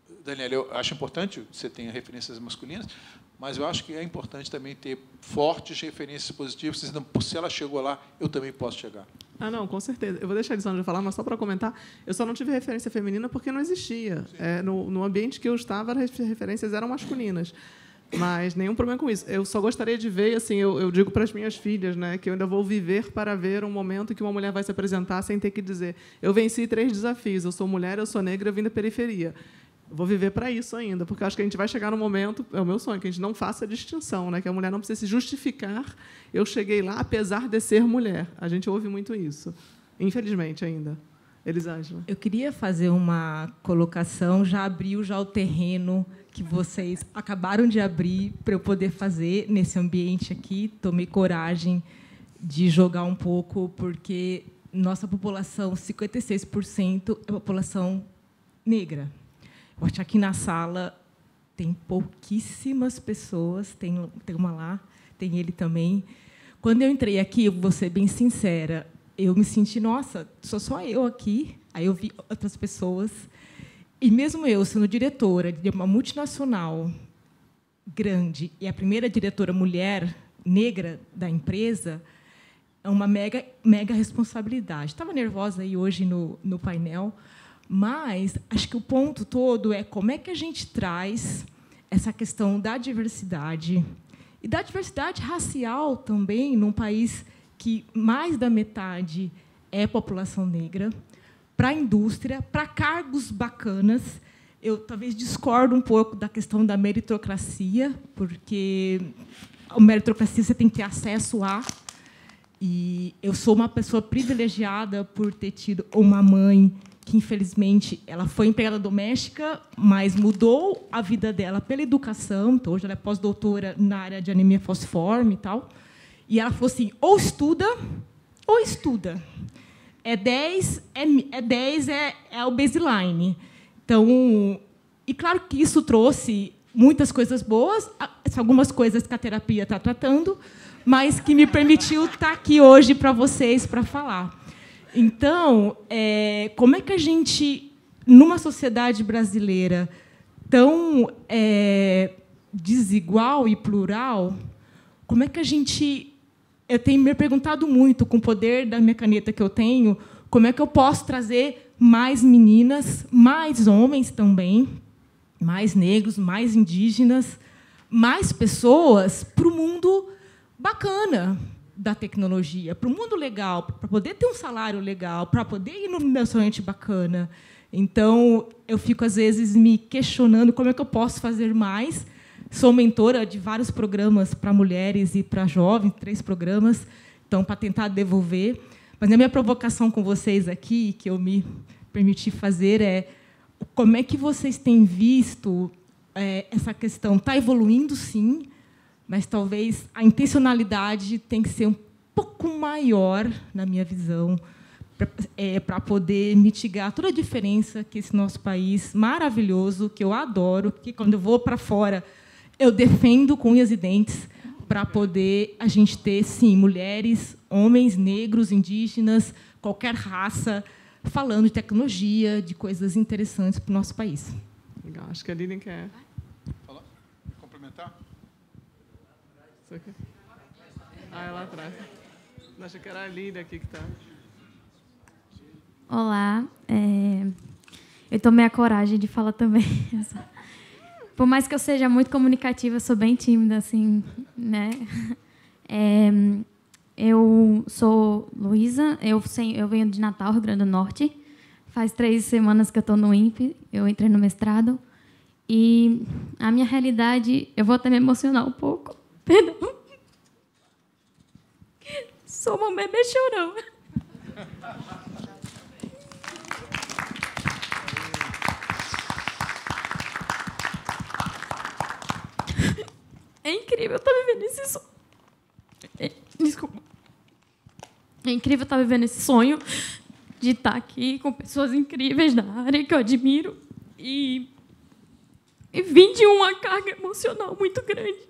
Daniela, eu acho importante que você tenha referências masculinas, mas eu acho que é importante também ter fortes referências positivas. Se ela chegou lá, eu também posso chegar. Ah, não, com certeza. Eu vou deixar a Elisângela falar, mas só para comentar, eu só não tive referência feminina porque não existia. É, no, no ambiente que eu estava, as referências eram masculinas. Mas nenhum problema com isso. Eu só gostaria de ver, assim, eu, eu digo para as minhas filhas, né, que eu ainda vou viver para ver um momento que uma mulher vai se apresentar sem ter que dizer: eu venci três desafios, eu sou mulher, eu sou negra, eu vim da periferia. Vou viver para isso ainda, porque eu acho que a gente vai chegar no momento, é o meu sonho, que a gente não faça a distinção, né? Que a mulher não precisa se justificar. Eu cheguei lá apesar de ser mulher. A gente ouve muito isso, infelizmente ainda. Elisângela. Eu queria fazer uma colocação, já abriu já o terreno que vocês acabaram de abrir para eu poder fazer nesse ambiente aqui. Tomei coragem de jogar um pouco, porque nossa população, cinquenta e seis por cento, é população negra. Eu acho que aqui na sala tem pouquíssimas pessoas, tem, tem uma lá, tem ele também. Quando eu entrei aqui, eu vou ser bem sincera, eu me senti, nossa, sou só eu aqui. Aí eu vi outras pessoas. E mesmo eu, sendo diretora de uma multinacional grande e a primeira diretora mulher negra da empresa, é uma mega, mega responsabilidade. Estava nervosa aí hoje no, no painel, mas acho que o ponto todo é como é que a gente traz essa questão da diversidade e da diversidade racial também, num país que mais da metade é população negra, para a indústria, para cargos bacanas. Eu talvez discordo um pouco da questão da meritocracia, porque a meritocracia você tem que ter acesso a. E eu sou uma pessoa privilegiada por ter tido uma mãe que, infelizmente, ela foi empregada doméstica, mas mudou a vida dela pela educação. Então, hoje ela é pós-doutora na área de anemia falciforme e tal. E ela falou assim: ou estuda, ou estuda. É dez, é, é, dez é, é o baseline. Então, e claro que isso trouxe muitas coisas boas, algumas coisas que a terapia está tratando, mas que me permitiu estar aqui hoje para vocês para falar. Então, é, como é que a gente, numa sociedade brasileira tão é, desigual e plural, como é que a gente... Eu tenho me perguntado muito, com o poder da minha caneta que eu tenho, como é que eu posso trazer mais meninas, mais homens também, mais negros, mais indígenas, mais pessoas para o mundo bacana da tecnologia, para o mundo legal, para poder ter um salário legal, para poder ir num restaurante bacana. Então, eu fico, às vezes, me questionando como é que eu posso fazer mais. Sou mentora de vários programas para mulheres e para jovens, três programas, então, para tentar devolver. Mas a minha provocação com vocês aqui, que eu me permiti fazer, é como é que vocês têm visto é, essa questão? Está evoluindo, sim, mas talvez a intencionalidade tem que ser um pouco maior, na minha visão, para é, para poder mitigar toda a diferença que esse nosso país maravilhoso, que eu adoro, que, quando eu vou para fora, eu defendo com unhas e dentes, para poder a gente ter, sim, mulheres, homens, negros, indígenas, qualquer raça, falando de tecnologia, de coisas interessantes para o nosso país. Legal. Acho que a Lilian quer... Falar? Complementar? Ah, é lá atrás. Acho que era a Lilian aqui que está. Olá. É... Eu tomei a coragem de falar também. Por mais que eu seja muito comunicativa, eu sou bem tímida, assim, né? É... Eu sou Luísa, eu, eu venho de Natal, Rio Grande do Norte. Faz três semanas que eu estou no INPE, eu entrei no mestrado. E a minha realidade, eu vou até me emocionar um pouco. Perdão. Sou uma bebê chorão. É incrível estar vivendo esse sonho. É, desculpa. É incrível estar vivendo esse sonho de estar aqui com pessoas incríveis da área que eu admiro e, e vim de uma carga emocional muito grande.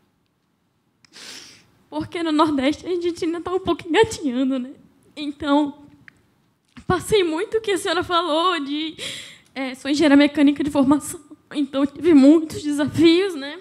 Porque no Nordeste a gente ainda está um pouco engatinhando, né? Então, passei muito o que a senhora falou de... É, sou engenheira mecânica de formação. então tive muitos desafios, né?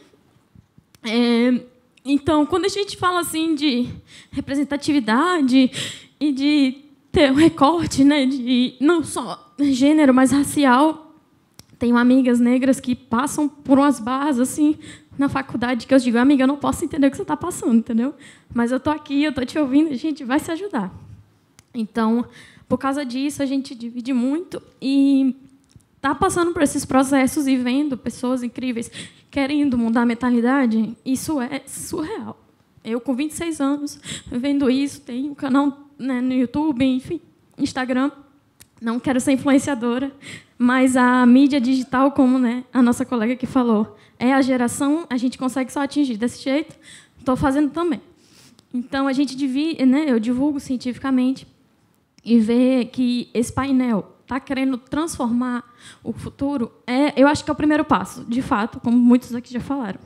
É, então, quando a gente fala assim de representatividade e de ter um recorte, né, de não só gênero, mas racial, tenho amigas negras que passam por umas barras assim na faculdade que eu digo, amiga, eu não posso entender o que você está passando, entendeu? Mas eu estou aqui, eu estou te ouvindo, a gente vai se ajudar. Então, por causa disso, a gente divide muito e está passando por esses processos e vendo pessoas incríveis querendo mudar a mentalidade, isso é surreal. Eu, com vinte e seis anos, vendo isso, tenho um canal, né, no YouTube, enfim, Instagram. Não quero ser influenciadora, mas a mídia digital, como, né, a nossa colega que falou, é a geração, a gente consegue só atingir desse jeito, estou fazendo também. Então, a gente divide, né, eu divulgo cientificamente e ver que esse painel está querendo transformar o futuro, é, eu acho que é o primeiro passo, de fato, como muitos aqui já falaram.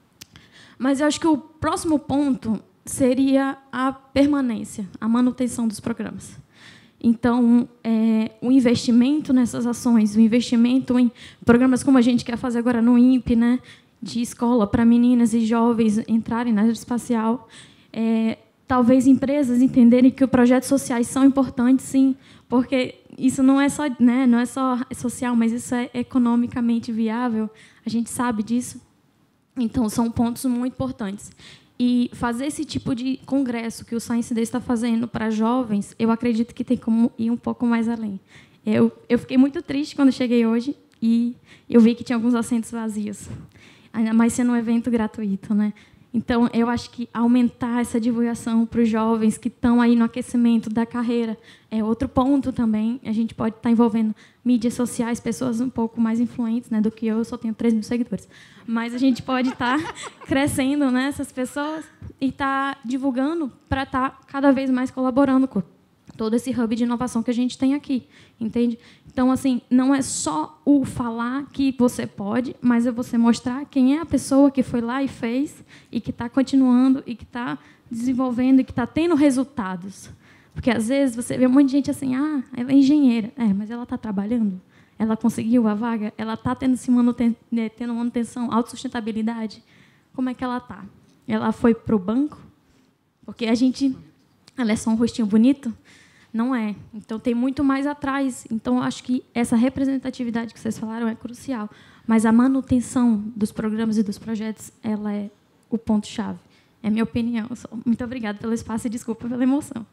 Mas eu acho que o próximo ponto seria a permanência, a manutenção dos programas. Então, é, o investimento nessas ações, o investimento em programas como a gente quer fazer agora no I N P, né, de escola para meninas e jovens entrarem na área espacial, é, talvez empresas entenderem que os projetos sociais são importantes, sim, porque isso não é só, né, não é só social, mas isso é economicamente viável, a gente sabe disso. Então, são pontos muito importantes. E fazer esse tipo de congresso que o Science Day está fazendo para jovens, eu acredito que tem como ir um pouco mais além. Eu, eu fiquei muito triste quando cheguei hoje e eu vi que tinha alguns assentos vazios, ainda mais sendo um evento gratuito, né? Então, eu acho que aumentar essa divulgação para os jovens que estão aí no aquecimento da carreira é outro ponto também. A gente pode estar envolvendo mídias sociais, pessoas um pouco mais influentes, né, do que eu, eu só tenho três mil seguidores. Mas a gente pode estar crescendo, né, essas pessoas e estar divulgando para estar cada vez mais colaborando com todo esse hub de inovação que a gente tem aqui, entende? Então, assim, não é só o falar que você pode, mas é você mostrar quem é a pessoa que foi lá e fez e que está continuando e que está desenvolvendo e que está tendo resultados. Porque, às vezes, você vê um monte de gente assim, ah, ela é engenheira. É, mas ela está trabalhando? Ela conseguiu a vaga? Ela está tendo, se manuten tendo manutenção, autossustentabilidade? Como é que ela está? Ela foi para o banco? Porque a gente... Ela é só um rostinho bonito? Não é. Então, tem muito mais atrás. Então, eu acho que essa representatividade que vocês falaram é crucial. Mas a manutenção dos programas e dos projetos, ela é o ponto-chave. É a minha opinião. Muito obrigada pelo espaço e desculpa pela emoção.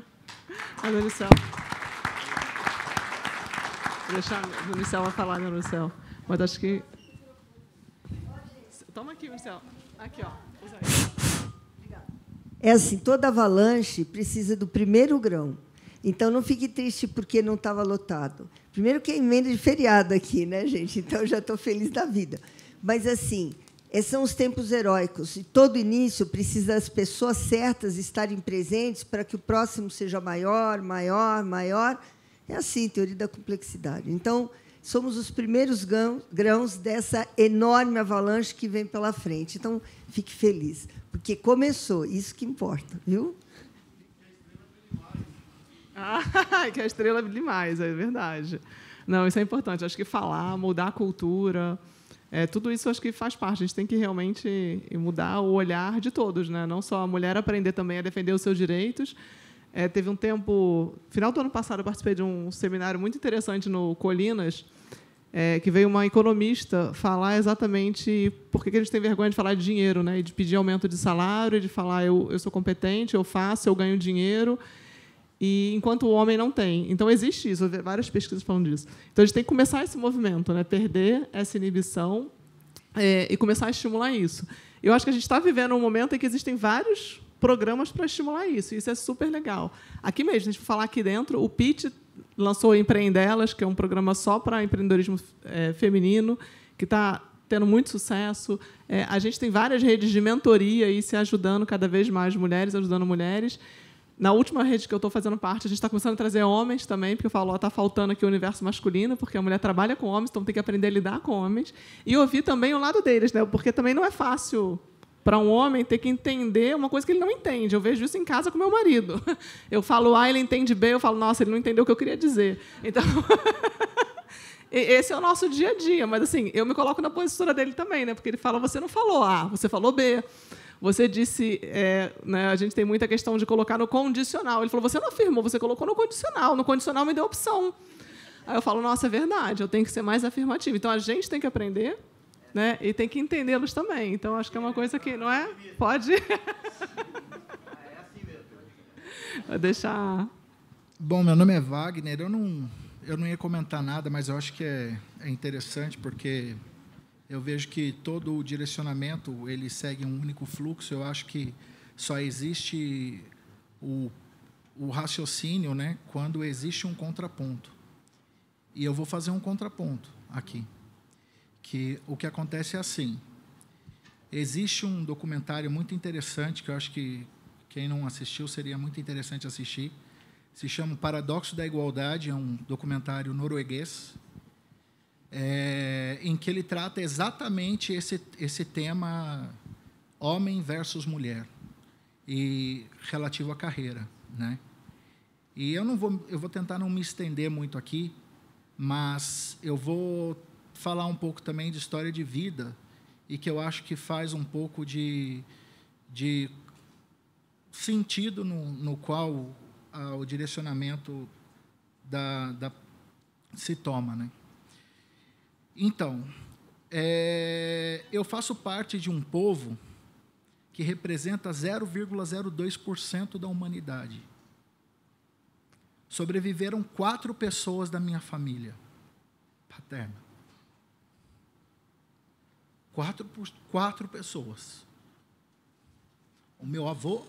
Ana Lucel. Vou deixar a Lucel falar, Ana Lucel. Mas acho que... Toma aqui, Lucel. Aqui, ó. Usa aí. É assim, toda avalanche precisa do primeiro grão. Então, não fique triste porque não estava lotado. Primeiro que é emenda de feriado aqui, né, gente? Então, eu já estou feliz da vida. Mas, assim, esses são os tempos heróicos. E todo início precisa das pessoas certas estarem presentes para que o próximo seja maior, maior, maior. É assim, teoria da complexidade. Então, somos os primeiros grãos dessa enorme avalanche que vem pela frente. Então, fique feliz, porque começou. Isso que importa, viu? Ah, que a estrela brilha mais, é verdade. Não, isso é importante. Acho que falar, mudar a cultura, é, tudo isso acho que faz parte. A gente tem que realmente mudar o olhar de todos, né? Não só a mulher aprender também a defender os seus direitos. É, teve um tempo... Final do ano passado, eu participei de um seminário muito interessante no Colinas, é, que veio uma economista falar exatamente por que a gente tem vergonha de falar de dinheiro, né? E de pedir aumento de salário, de falar eu, eu sou competente, eu faço, eu ganho dinheiro, e enquanto o homem não tem. Então, existe isso, várias pesquisas falando disso. Então, a gente tem que começar esse movimento, né? Perder essa inibição é, e começar a estimular isso. Eu acho que a gente está vivendo um momento em que existem vários programas para estimular isso, e isso é super legal. Aqui mesmo, a gente vai falar aqui dentro, o P I T lançou o Empreendelas, que é um programa só para empreendedorismo é, feminino, que está tendo muito sucesso. É, a gente tem várias redes de mentoria e se ajudando cada vez mais mulheres, ajudando mulheres. Na última rede que eu estou fazendo parte, a gente está começando a trazer homens também, porque eu falo, está faltando aqui o universo masculino, porque a mulher trabalha com homens, então tem que aprender a lidar com homens. E ouvir também o lado deles, né? Porque também não é fácil para um homem ter que entender uma coisa que ele não entende. Eu vejo isso em casa com meu marido. Eu falo A, ele entende B, eu falo, nossa, ele não entendeu o que eu queria dizer. Então, esse é o nosso dia a dia, mas assim, eu me coloco na postura dele também, né? Porque ele fala, você não falou A, você falou B. Você disse, é, né, a gente tem muita questão de colocar no condicional. Ele falou, você não afirmou, você colocou no condicional. No condicional me deu opção. Aí eu falo, nossa, é verdade, eu tenho que ser mais afirmativo. Então, a gente tem que aprender, né, e tem que entendê-los também. Então, acho que é uma coisa que, não é? Pode? Vou deixar... Bom, meu nome é Wagner. Eu não, eu não ia comentar nada, mas eu acho que é, é interessante, porque eu vejo que todo o direcionamento ele segue um único fluxo. Eu acho que só existe o, o raciocínio, né, quando existe um contraponto. E eu vou fazer um contraponto aqui. Que o que acontece é assim. Existe um documentário muito interessante, que eu acho que quem não assistiu seria muito interessante assistir. Se chama Paradoxo da Igualdade, é um documentário norueguês, é, em que ele trata exatamente esse, esse tema homem versus mulher, e relativo à carreira, né? E eu, não vou, eu vou tentar não me estender muito aqui, mas eu vou falar um pouco também de história de vida, e que eu acho que faz um pouco de, de sentido no, no qual a, o direcionamento da, da, se toma, né? Então, é, eu faço parte de um povo que representa zero vírgula zero dois por cento da humanidade. Sobreviveram quatro pessoas da minha família paterna. Quatro, quatro pessoas. O meu avô,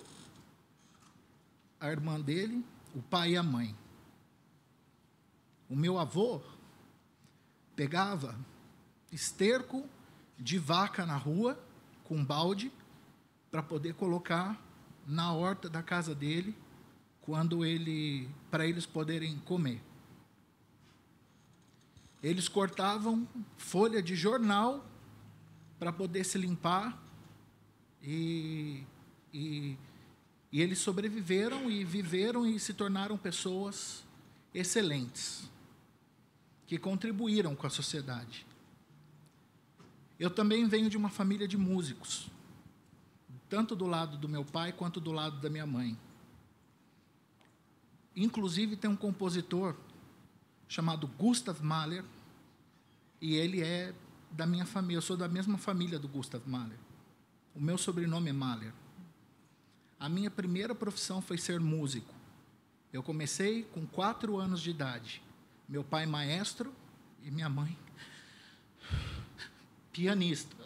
a irmã dele, o pai e a mãe. O meu avô pegava esterco de vaca na rua, com balde, para poder colocar na horta da casa dele, quando ele, para eles poderem comer. Eles cortavam folha de jornal para poder se limpar, e, e, e eles sobreviveram e viveram e se tornaram pessoas excelentes, que contribuíram com a sociedade. Eu também venho de uma família de músicos, tanto do lado do meu pai quanto do lado da minha mãe. Inclusive, tem um compositor chamado Gustav Mahler, e ele é da minha família, eu sou da mesma família do Gustav Mahler. O meu sobrenome é Mahler. A minha primeira profissão foi ser músico. Eu comecei com quatro anos de idade. Meu pai maestro e minha mãe pianista.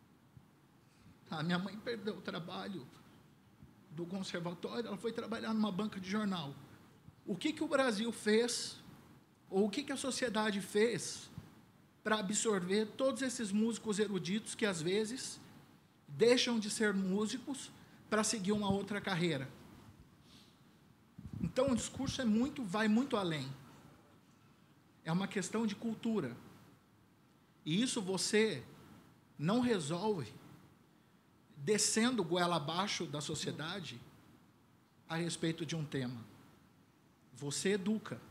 A minha mãe perdeu o trabalho do conservatório, ela foi trabalhar numa banca de jornal. O que, que o Brasil fez, ou o que, que a sociedade fez para absorver todos esses músicos eruditos que, às vezes, deixam de ser músicos para seguir uma outra carreira? Então, o discurso é muito, vai muito além. É uma questão de cultura. E isso você não resolve descendo goela abaixo da sociedade a respeito de um tema. Você educa.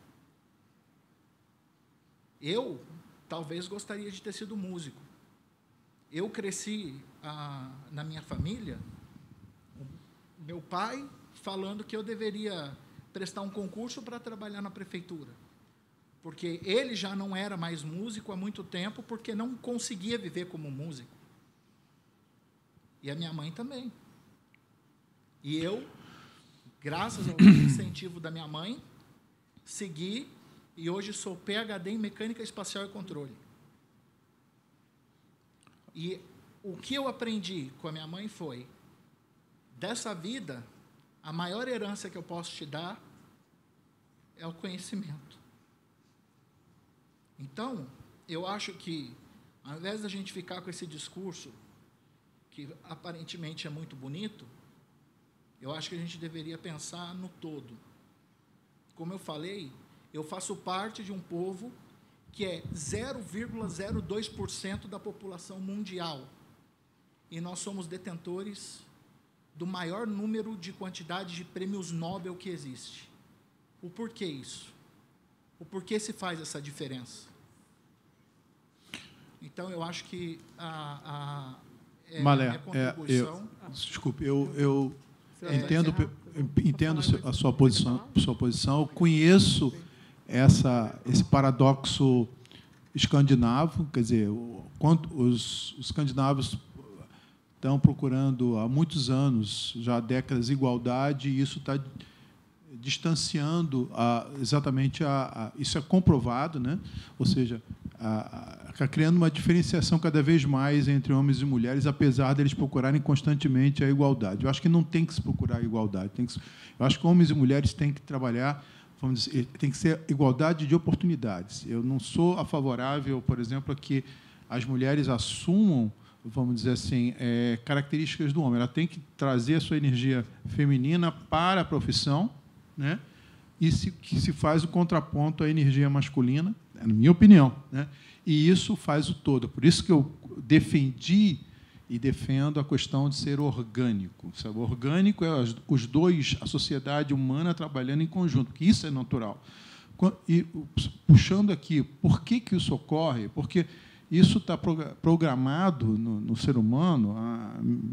Eu, talvez, gostaria de ter sido músico. Eu cresci ah, na minha família, meu pai falando que eu deveria prestar um concurso para trabalhar na prefeitura, porque ele já não era mais músico há muito tempo, porque não conseguia viver como músico. E a minha mãe também. E eu, graças ao incentivo da minha mãe, segui, e hoje sou P H D em Mecânica Espacial e Controle. E o que eu aprendi com a minha mãe foi, dessa vida, a maior herança que eu posso te dar é o conhecimento. Então, eu acho que, ao invés da gente ficar com esse discurso, que aparentemente é muito bonito, eu acho que a gente deveria pensar no todo. Como eu falei, eu faço parte de um povo que é zero vírgula zero dois por cento da população mundial. E nós somos detentores do maior número de quantidade de prêmios Nobel que existe. O porquê isso? O porquê se faz essa diferença? Então, eu acho que a, a, é, Malé, a contribuição... É, eu, desculpe, eu, eu entendo, entendo a sua posição, sua posição, eu conheço essa, esse paradoxo escandinavo, quer dizer, quanto os, os escandinavos estão procurando há muitos anos, já há décadas, igualdade, e isso está distanciando a, exatamente a, a... Isso é comprovado, né? Ou seja, está criando uma diferenciação cada vez mais entre homens e mulheres, apesar deles procurarem constantemente a igualdade. Eu acho que não tem que se procurar a igualdade. Tem que, eu acho que homens e mulheres têm que trabalhar, vamos dizer, tem que ser igualdade de oportunidades. Eu não sou a favorável, por exemplo, a que as mulheres assumam, vamos dizer assim, é, características do homem. Ela tem que trazer a sua energia feminina para a profissão, né? E se, que se faz o contraponto à energia masculina, na minha opinião, né? E isso faz o todo. Por isso que eu defendi e defendo a questão de ser orgânico. Sabe? Orgânico é os dois, a sociedade humana trabalhando em conjunto, que isso é natural. E puxando aqui, por que que isso ocorre? Porque isso está programado no, no ser humano há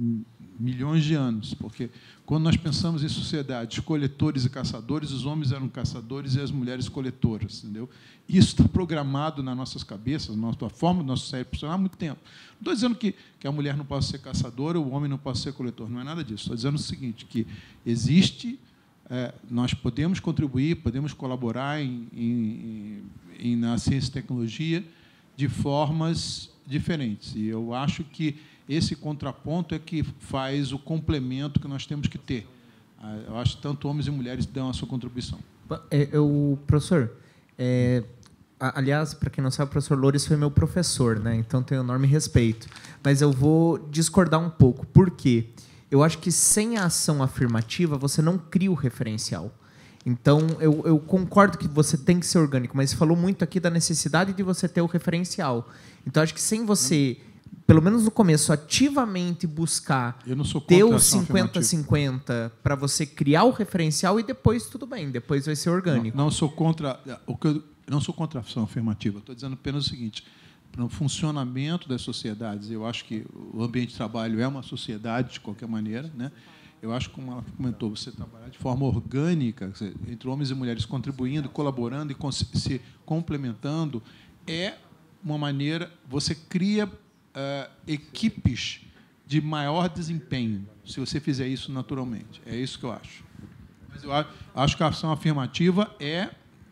milhões de anos, porque quando nós pensamos em sociedades coletores e caçadores, os homens eram caçadores e as mulheres coletoras, entendeu? Isso está programado nas nossas cabeças, na nossa forma do nosso cérebro funcionar há muito tempo. Não estou dizendo que, que a mulher não possa ser caçadora, o homem não possa ser coletor, não é nada disso. Estou dizendo o seguinte, que existe, é, nós podemos contribuir, podemos colaborar em, em, em, na ciência e tecnologia de formas diferentes. E eu acho que esse contraponto é que faz o complemento que nós temos que ter. Eu acho que tanto homens e mulheres dão a sua contribuição. É, eu, professor, é, aliás, para quem não sabe, o professor Loures foi meu professor, né? Então tenho enorme respeito. Mas eu vou discordar um pouco. Por quê? Eu acho que sem a ação afirmativa você não cria o referencial. Então, eu, eu concordo que você tem que ser orgânico, mas você falou muito aqui da necessidade de você ter o referencial. Então, acho que sem você, pelo menos no começo, ativamente buscar ter o cinquenta cinquenta para você criar o referencial e depois tudo bem, depois vai ser orgânico. Não, não sou contra o que eu, não sou contra a ação afirmativa. Estou dizendo apenas o seguinte: no funcionamento das sociedades, eu acho que o ambiente de trabalho é uma sociedade de qualquer maneira, né? Eu acho que, como ela comentou, você trabalhar de forma orgânica, entre homens e mulheres, contribuindo, colaborando e se complementando, é uma maneira... Você cria uh, equipes de maior desempenho, se você fizer isso naturalmente. É isso que eu acho. Mas eu acho que a ação afirmativa é,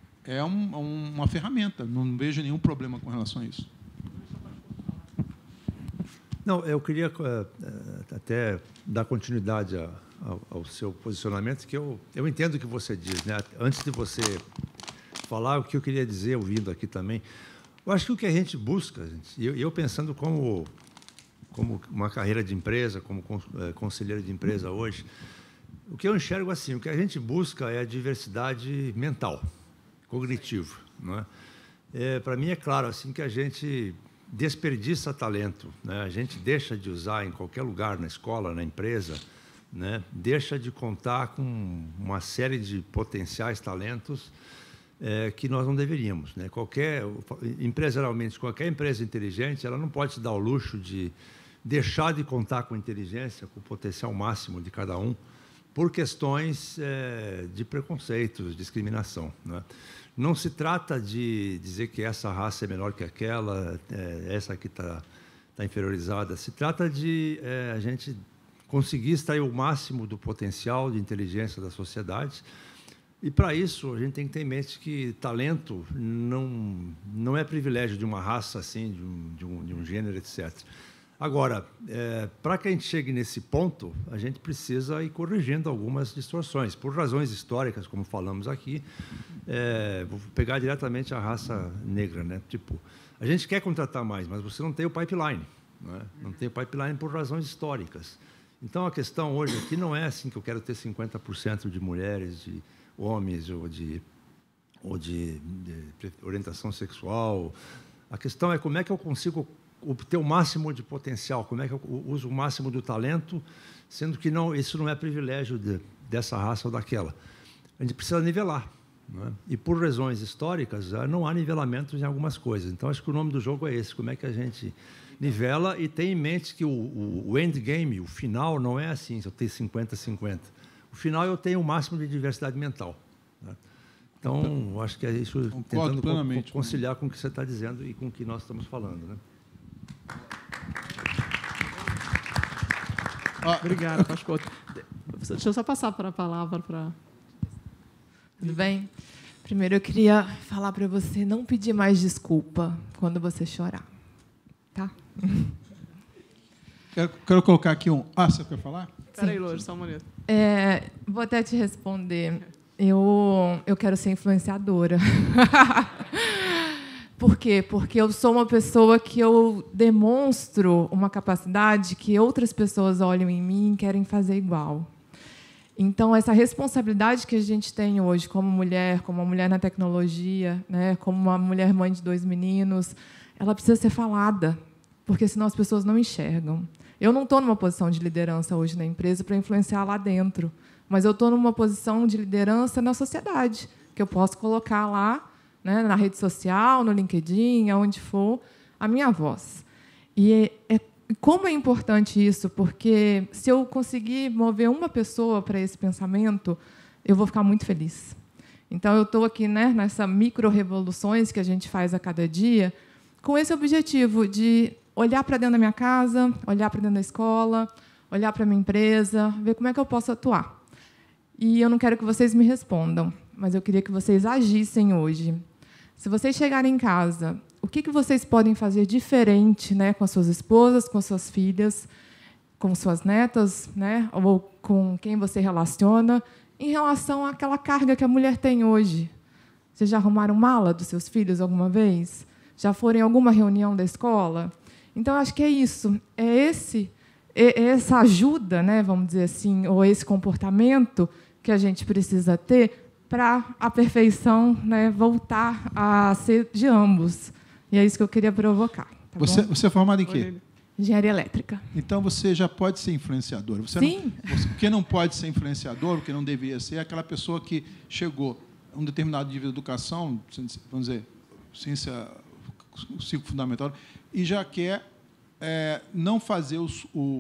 é um, uma ferramenta. Não vejo nenhum problema com relação a isso. Não, eu queria uh, até dar continuidade a, a, ao seu posicionamento, que eu, eu entendo o que você diz, né? Antes de você falar, o que eu queria dizer, ouvindo aqui também, eu acho que o que a gente busca, e eu, eu pensando como, como uma carreira de empresa, como conselheiro de empresa hoje, o que eu enxergo assim, o que a gente busca é a diversidade mental, cognitiva, não é? É, para mim é claro assim que a gente desperdiça talento, né? A gente deixa de usar em qualquer lugar, na escola, na empresa, né? Deixa de contar com uma série de potenciais talentos é, que nós não deveríamos, né? Qualquer, empresarialmente, qualquer empresa inteligente, ela não pode se dar o luxo de deixar de contar com inteligência, com o potencial máximo de cada um, por questões é, de preconceitos, discriminação, né? Não se trata de dizer que essa raça é menor que aquela, é, essa aqui está tá inferiorizada. Se trata de é, a gente conseguir extrair o máximo do potencial de inteligência da sociedade. E, para isso, a gente tem que ter em mente que talento não, não é privilégio de uma raça, assim, de um, de um, de um gênero, etcétera. Agora, é, para que a gente chegue nesse ponto, a gente precisa ir corrigindo algumas distorções, por razões históricas, como falamos aqui. É, vou pegar diretamente a raça negra, né? Tipo, a gente quer contratar mais, mas você não tem o pipeline, não é? Não tem o pipeline por razões históricas. Então, a questão hoje aqui não é assim que eu quero ter cinquenta por cento de mulheres, de homens ou de, ou de, de orientação sexual. A questão é como é que eu consigo obter o máximo de potencial, como é que eu uso o máximo do talento, sendo que não, isso não é privilégio de, dessa raça ou daquela. A gente precisa nivelar. Não é? E, por razões históricas, não há nivelamentos em algumas coisas. Então, acho que o nome do jogo é esse, como é que a gente nivela e tem em mente que o, o, o endgame, o final, não é assim, se eu tenho cinquenta a cinquenta. O final eu tenho o máximo de diversidade mental. Né? Então, acho que é isso, Concordo tentando plenamente, conciliar com o que você está dizendo e com o que nós estamos falando. Né? Obrigada, Pascoto. Deixa eu só passar para a palavra para... Tudo bem? Primeiro, eu queria falar para você não pedir mais desculpa quando você chorar. Tá? Quero, quero colocar aqui um... Ah, você quer falar? Espera aí, Lourdes, só um minuto. É, vou até te responder. Eu, eu quero ser influenciadora. Por quê? Porque eu sou uma pessoa que eu demonstro uma capacidade que outras pessoas olham em mim e querem fazer igual. Então, essa responsabilidade que a gente tem hoje como mulher, como uma mulher na tecnologia, né, como uma mulher mãe de dois meninos, ela precisa ser falada, porque senão as pessoas não enxergam. Eu não estou numa posição de liderança hoje na empresa para influenciar lá dentro, mas eu estou numa posição de liderança na sociedade, que eu posso colocar lá, né, na rede social, no LinkedIn, aonde for, a minha voz. E é, é, como é importante isso, porque se eu conseguir mover uma pessoa para esse pensamento, eu vou ficar muito feliz. Então, eu estou aqui, né, nessa micro-revoluções que a gente faz a cada dia, com esse objetivo de olhar para dentro da minha casa, olhar para dentro da escola, olhar para a minha empresa, ver como é que eu posso atuar. E eu não quero que vocês me respondam, mas eu queria que vocês agissem hoje. Se vocês chegarem em casa, o que, que vocês podem fazer diferente, né, com as suas esposas, com as suas filhas, com suas netas, né, ou com quem você relaciona, em relação àquela carga que a mulher tem hoje? Vocês já arrumaram mala dos seus filhos alguma vez? Já foram em alguma reunião da escola? Então, acho que é isso. É esse, é essa ajuda, né, vamos dizer assim, ou esse comportamento que a gente precisa ter para a perfeição, né, voltar a ser de ambos. E é isso que eu queria provocar. Tá você, bom? você é formada em quê? Engenharia elétrica. Então, você já pode ser influenciadora. Você Sim. Não, você, o que não pode ser influenciador, o que não deveria ser, é aquela pessoa que chegou a um determinado nível de educação, vamos dizer, ciência, ciclo fundamental, e já quer é, não fazer o,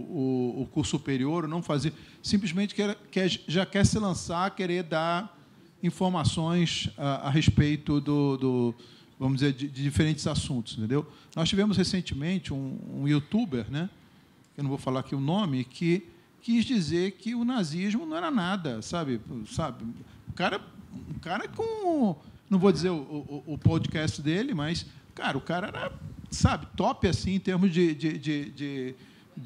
o, o curso superior, não fazer, simplesmente quer, quer, já quer se lançar, querer dar informações a, a respeito do, do vamos dizer, de, de diferentes assuntos, entendeu? Nós tivemos recentemente um, um youtuber, né, eu não vou falar aqui o nome, que quis dizer que o nazismo não era nada, sabe? Sabe? O cara, um cara com, não vou dizer o, o, o podcast dele, mas, cara, o cara era, sabe, top assim em termos de, de, de, de,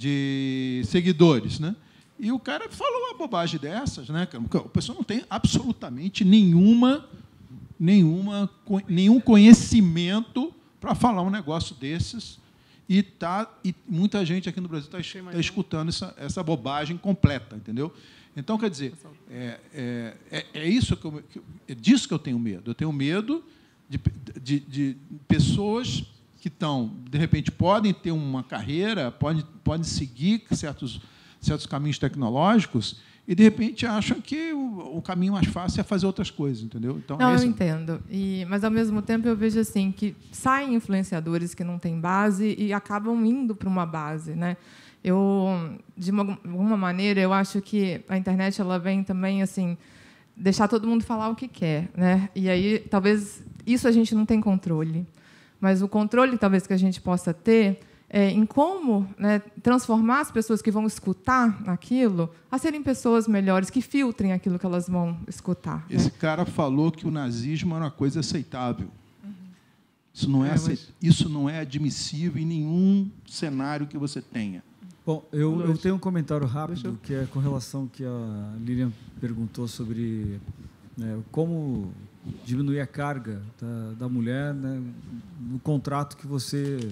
de seguidores, né? E o cara falou uma bobagem dessas, né? A pessoa não tem absolutamente nenhuma, nenhuma, nenhum conhecimento para falar um negócio desses. E, tá, e muita gente aqui no Brasil está tá escutando essa, essa bobagem completa, entendeu? Então, quer dizer, é, é, é, é, isso que eu, é disso que eu tenho medo. Eu tenho medo de, de, de pessoas que estão, de repente, podem ter uma carreira, podem, podem seguir certos... certos caminhos tecnológicos e, de repente, acham que o, o caminho mais fácil é fazer outras coisas, entendeu? Então, não, esse... eu entendo. E, mas, ao mesmo tempo, eu vejo assim que saem influenciadores que não têm base e acabam indo para uma base, né? Eu, de uma, alguma maneira, eu acho que a internet ela vem também assim deixar todo mundo falar o que quer, né? E aí, talvez, isso a gente não tem controle. Mas o controle, talvez, que a gente possa ter É, em como, né, transformar as pessoas que vão escutar aquilo a serem pessoas melhores, que filtrem aquilo que elas vão escutar. Esse né? cara falou que o nazismo era uma coisa aceitável. Uhum. Isso, não é, é mas... isso não é admissível em nenhum cenário que você tenha. Bom, eu, eu tenho um comentário rápido, que é com relação ao que a Lilian perguntou sobre, né, como diminuir a carga da, da mulher, né, no contrato que você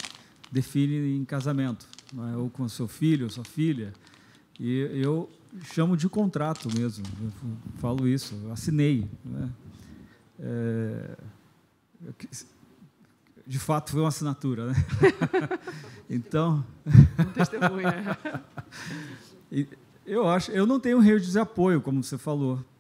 define em casamento, né? Ou com seu filho ou sua filha. E eu chamo de contrato mesmo, eu falo isso, eu assinei. Né? É, de fato, foi uma assinatura. Né? Então... Um testemunho, é. Eu acho, eu não tenho rede de apoio, como você falou.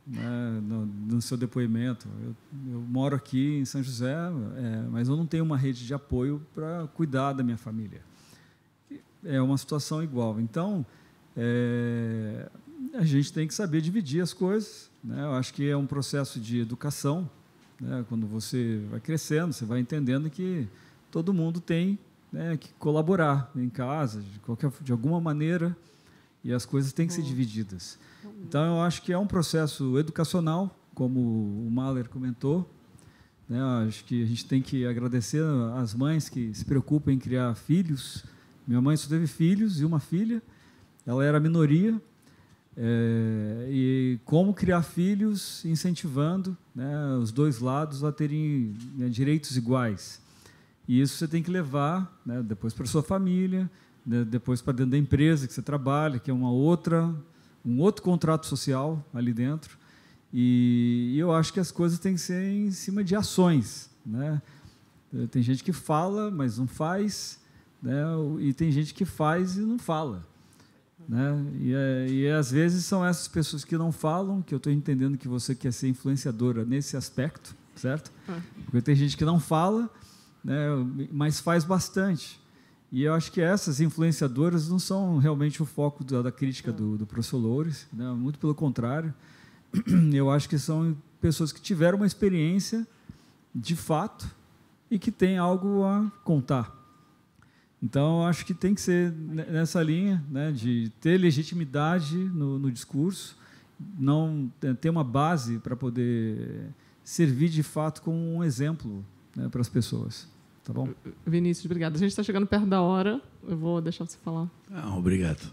né, no, no seu depoimento. Eu, eu moro aqui em São José, é, mas eu não tenho uma rede de apoio para cuidar da minha família. É uma situação igual. Então, é, a gente tem que saber dividir as coisas, né? Eu acho que é um processo de educação, né? Quando você vai crescendo, você vai entendendo que todo mundo tem, né, que colaborar em casa, de, qualquer, de alguma maneira, e as coisas têm que ser divididas. Então, eu acho que é um processo educacional, como o Mahler comentou, né? Eu acho que a gente tem que agradecer às mães que se preocupam em criar filhos. Minha mãe só teve filhos e uma filha, ela era minoria, é, e como criar filhos incentivando, né, os dois lados a terem, né, direitos iguais. E isso você tem que levar, né, depois para a sua família, né, depois para dentro da empresa que você trabalha, que é uma outra, um outro contrato social ali dentro. E, e eu acho que as coisas têm que ser em cima de ações, né? Tem gente que fala, mas não faz, né? E tem gente que faz e não fala, né? E, é, e às vezes são essas pessoas que não falam, que eu estou entendendo que você quer ser influenciadora nesse aspecto, certo? É. Porque tem gente que não fala, né, mas faz bastante. E eu acho que essas influenciadoras não são realmente o foco da, da crítica do, do professor Loures, né? Muito pelo contrário. Eu acho que são pessoas que tiveram uma experiência de fato e que têm algo a contar. Então, eu acho que tem que ser nessa linha, né, de ter legitimidade no, no discurso, não ter uma base para poder servir de fato como um exemplo, né, para as pessoas. Tá bom? Vinícius, obrigado. A gente está chegando perto da hora. Eu vou deixar você falar. Ah, obrigado.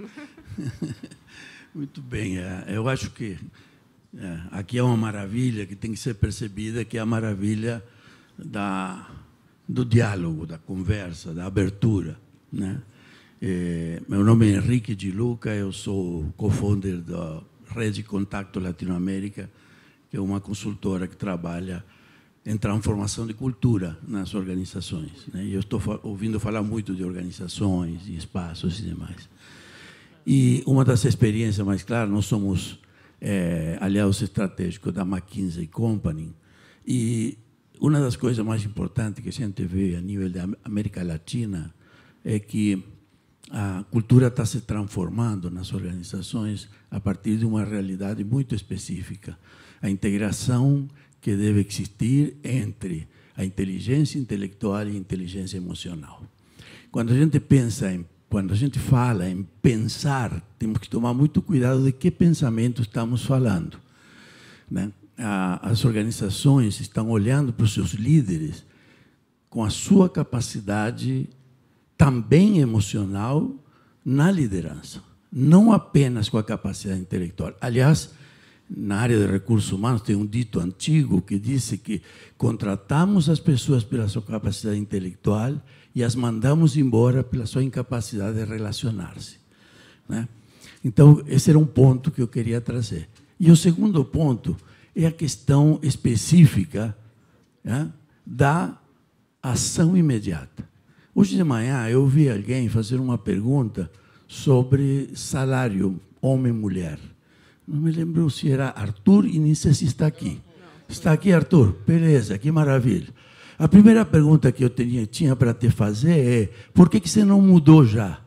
Muito bem. Eu acho que aqui é uma maravilha que tem que ser percebida, que é a maravilha da, do diálogo, da conversa, da abertura, né? É, meu nome é Henrique de Luca, eu sou co-founder da Rede Contato Latinoamérica, que é uma consultora que trabalha em transformação de cultura nas organizações, né? E eu estou ouvindo falar muito de organizações, de espaços e demais. E uma das experiências mais claras, nós somos é, aliados estratégicos da McKinsey Company, e uma das coisas mais importantes que a gente vê a nível da América Latina é que a cultura está se transformando nas organizações a partir de uma realidade muito específica. A integração que deve existir entre a inteligência intelectual e a inteligência emocional. Quando a gente pensa em, quando a gente fala em pensar, temos que tomar muito cuidado de que pensamento estamos falando, né? As organizações estão olhando para os seus líderes com a sua capacidade também emocional na liderança, não apenas com a capacidade intelectual. Aliás, na área de recursos humanos tem um dito antigo que diz que contratamos as pessoas pela sua capacidade intelectual e as mandamos embora pela sua incapacidade de relacionar-se, né? Então, esse era um ponto que eu queria trazer. E o segundo ponto é a questão específica, né, da ação imediata. Hoje de manhã eu vi alguém fazer uma pergunta sobre salário homem-mulher. Não me lembro se era Arthur e nem sei se está aqui. Está aqui, Arthur? Beleza, que maravilha. A primeira pergunta que eu tinha, tinha para te fazer é: por que, que você não mudou já?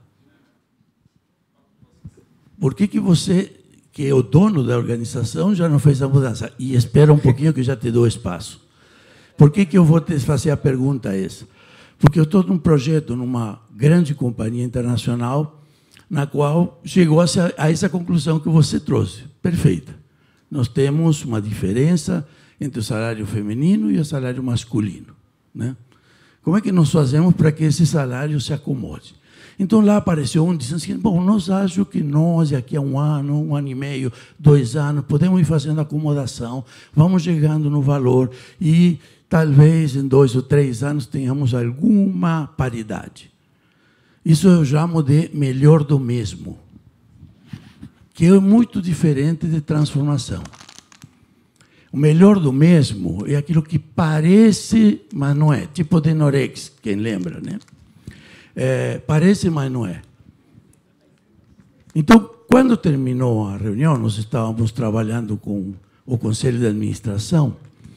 Por que, que você, que é o dono da organização, já não fez a mudança? E espera um pouquinho que eu já te dou espaço. Por que, que eu vou te fazer a pergunta essa? Porque eu estou num projeto, numa grande companhia internacional, na qual chegou a essa conclusão que você trouxe. Perfeita. Nós temos uma diferença entre o salário feminino e o salário masculino, né? Como é que nós fazemos para que esse salário se acomode? Então, lá apareceu um dizendo assim: bom, nós acho que nós, daqui a um ano, um ano e meio, dois anos, podemos ir fazendo acomodação, vamos chegando no valor e talvez em dois ou três anos tenhamos alguma paridade. Isso eu chamo de melhor do mesmo, que é muito diferente de transformação. O melhor do mesmo é aquilo que parece, mas não é. Tipo de Norex, quem lembra, né? É, parece, mas não é. Então, quando terminou a reunião, nós estávamos trabalhando com o Conselho de Administração,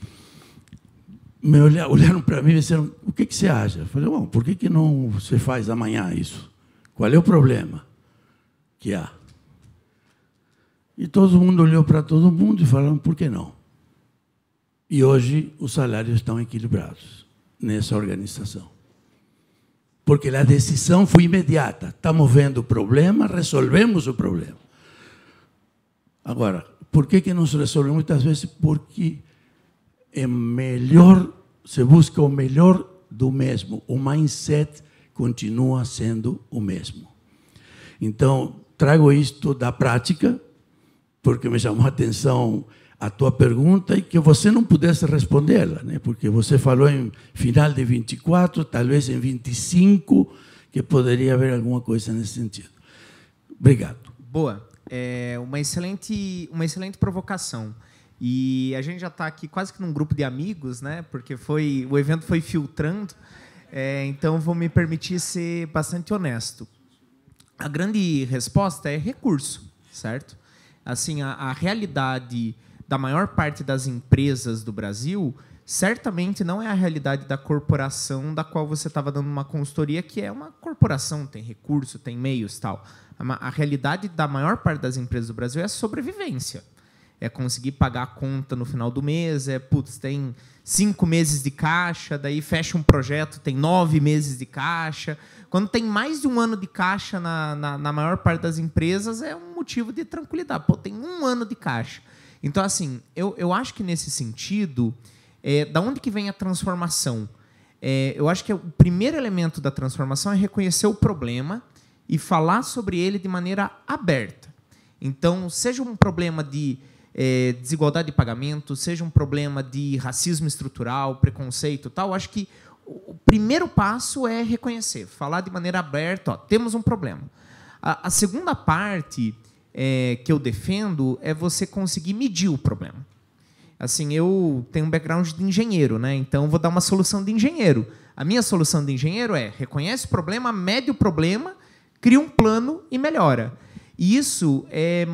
me olharam para mim e disseram, o que, que você acha? Eu falei, bom, por que, que não você faz amanhã isso? Qual é o problema que há? E todo mundo olhou para todo mundo e falaram, por que não? E hoje os salários estão equilibrados nessa organização. Porque a decisão foi imediata. Estamos vendo o problema, resolvemos o problema. Agora, por que, que não se resolve muitas vezes? Porque é melhor, se busca o melhor do mesmo. O mindset continua sendo o mesmo. Então, trago isto da prática, porque me chamou a atenção a tua pergunta e que você não pudesse respondê-la, né? Porque você falou em final de vinte e quatro, talvez em vinte e cinco, que poderia haver alguma coisa nesse sentido. Obrigado. Boa. É uma excelente, uma excelente provocação. E a gente já está aqui quase que num grupo de amigos, né? Porque foi, o evento foi filtrando, é, então vou me permitir ser bastante honesto. A grande resposta é recurso, certo? Assim, a, a realidade da maior parte das empresas do Brasil certamente não é a realidade da corporação da qual você estava dando uma consultoria, que é uma corporação, tem recurso, tem meios, tal. A, a realidade da maior parte das empresas do Brasil é a sobrevivência. É conseguir pagar a conta no final do mês, é, putz, tem cinco meses de caixa, daí fecha um projeto, tem nove meses de caixa. Quando tem mais de um ano de caixa na, na, na maior parte das empresas, é um motivo de tranquilidade. Pô, tem um ano de caixa. Então, assim, eu, eu acho que, nesse sentido, é, da onde que vem a transformação? É, eu acho que o primeiro elemento da transformação é reconhecer o problema e falar sobre ele de maneira aberta. Então, seja um problema de é, desigualdade de pagamento, seja um problema de racismo estrutural, preconceito, tal, acho que o primeiro passo é reconhecer, falar de maneira aberta, ó, temos um problema. A, a segunda parte é, que eu defendo é você conseguir medir o problema. Assim, eu tenho um background de engenheiro, né? Então vou dar uma solução de engenheiro. A minha solução de engenheiro é reconhece o problema, mede o problema, cria um plano e melhora. E isso é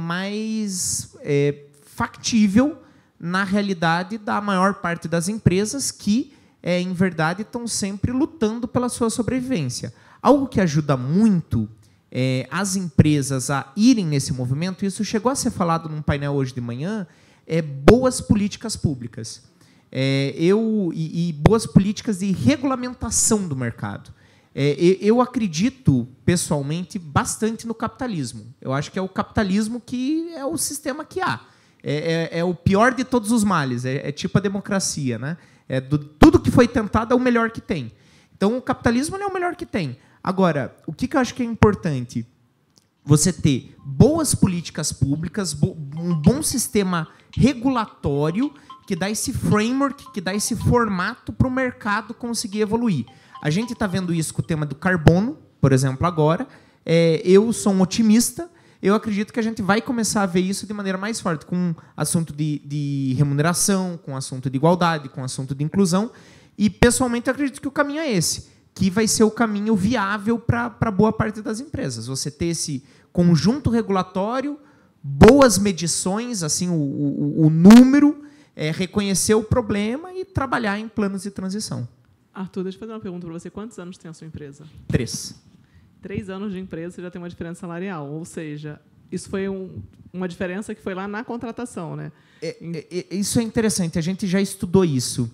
mais é, factível na realidade da maior parte das empresas que, é, em verdade, estão sempre lutando pela sua sobrevivência. Algo que ajuda muito é, as empresas a irem nesse movimento, isso chegou a ser falado num painel hoje de manhã, é boas políticas públicas. É, eu, e, e boas políticas de regulamentação do mercado. É, eu acredito, pessoalmente, bastante no capitalismo. Eu acho que é o capitalismo que é o sistema que há. É, é, é o pior de todos os males. É, é tipo a democracia, né? É do, tudo que foi tentado é o melhor que tem. Então, o capitalismo não é o melhor que tem. Agora, o que, que eu acho que é importante? Você ter boas políticas públicas, bo, um bom sistema regulatório que dá esse framework, que dá esse formato para o mercado conseguir evoluir. A gente está vendo isso com o tema do carbono, por exemplo, agora. É, eu sou um otimista. Eu acredito que a gente vai começar a ver isso de maneira mais forte, com assunto de, de remuneração, com assunto de igualdade, com assunto de inclusão. E, pessoalmente, eu acredito que o caminho é esse, que vai ser o caminho viável para boa parte das empresas. Você ter esse conjunto regulatório, boas medições, assim, o, o, o número, é, reconhecer o problema e trabalhar em planos de transição. Arthur, deixa eu fazer uma pergunta para você. Quantos anos tem a sua empresa? Três. Três anos de empresa, você já tem uma diferença salarial. Ou seja, isso foi um, uma diferença que foi lá na contratação, né? É, é, isso é interessante. A gente já estudou isso.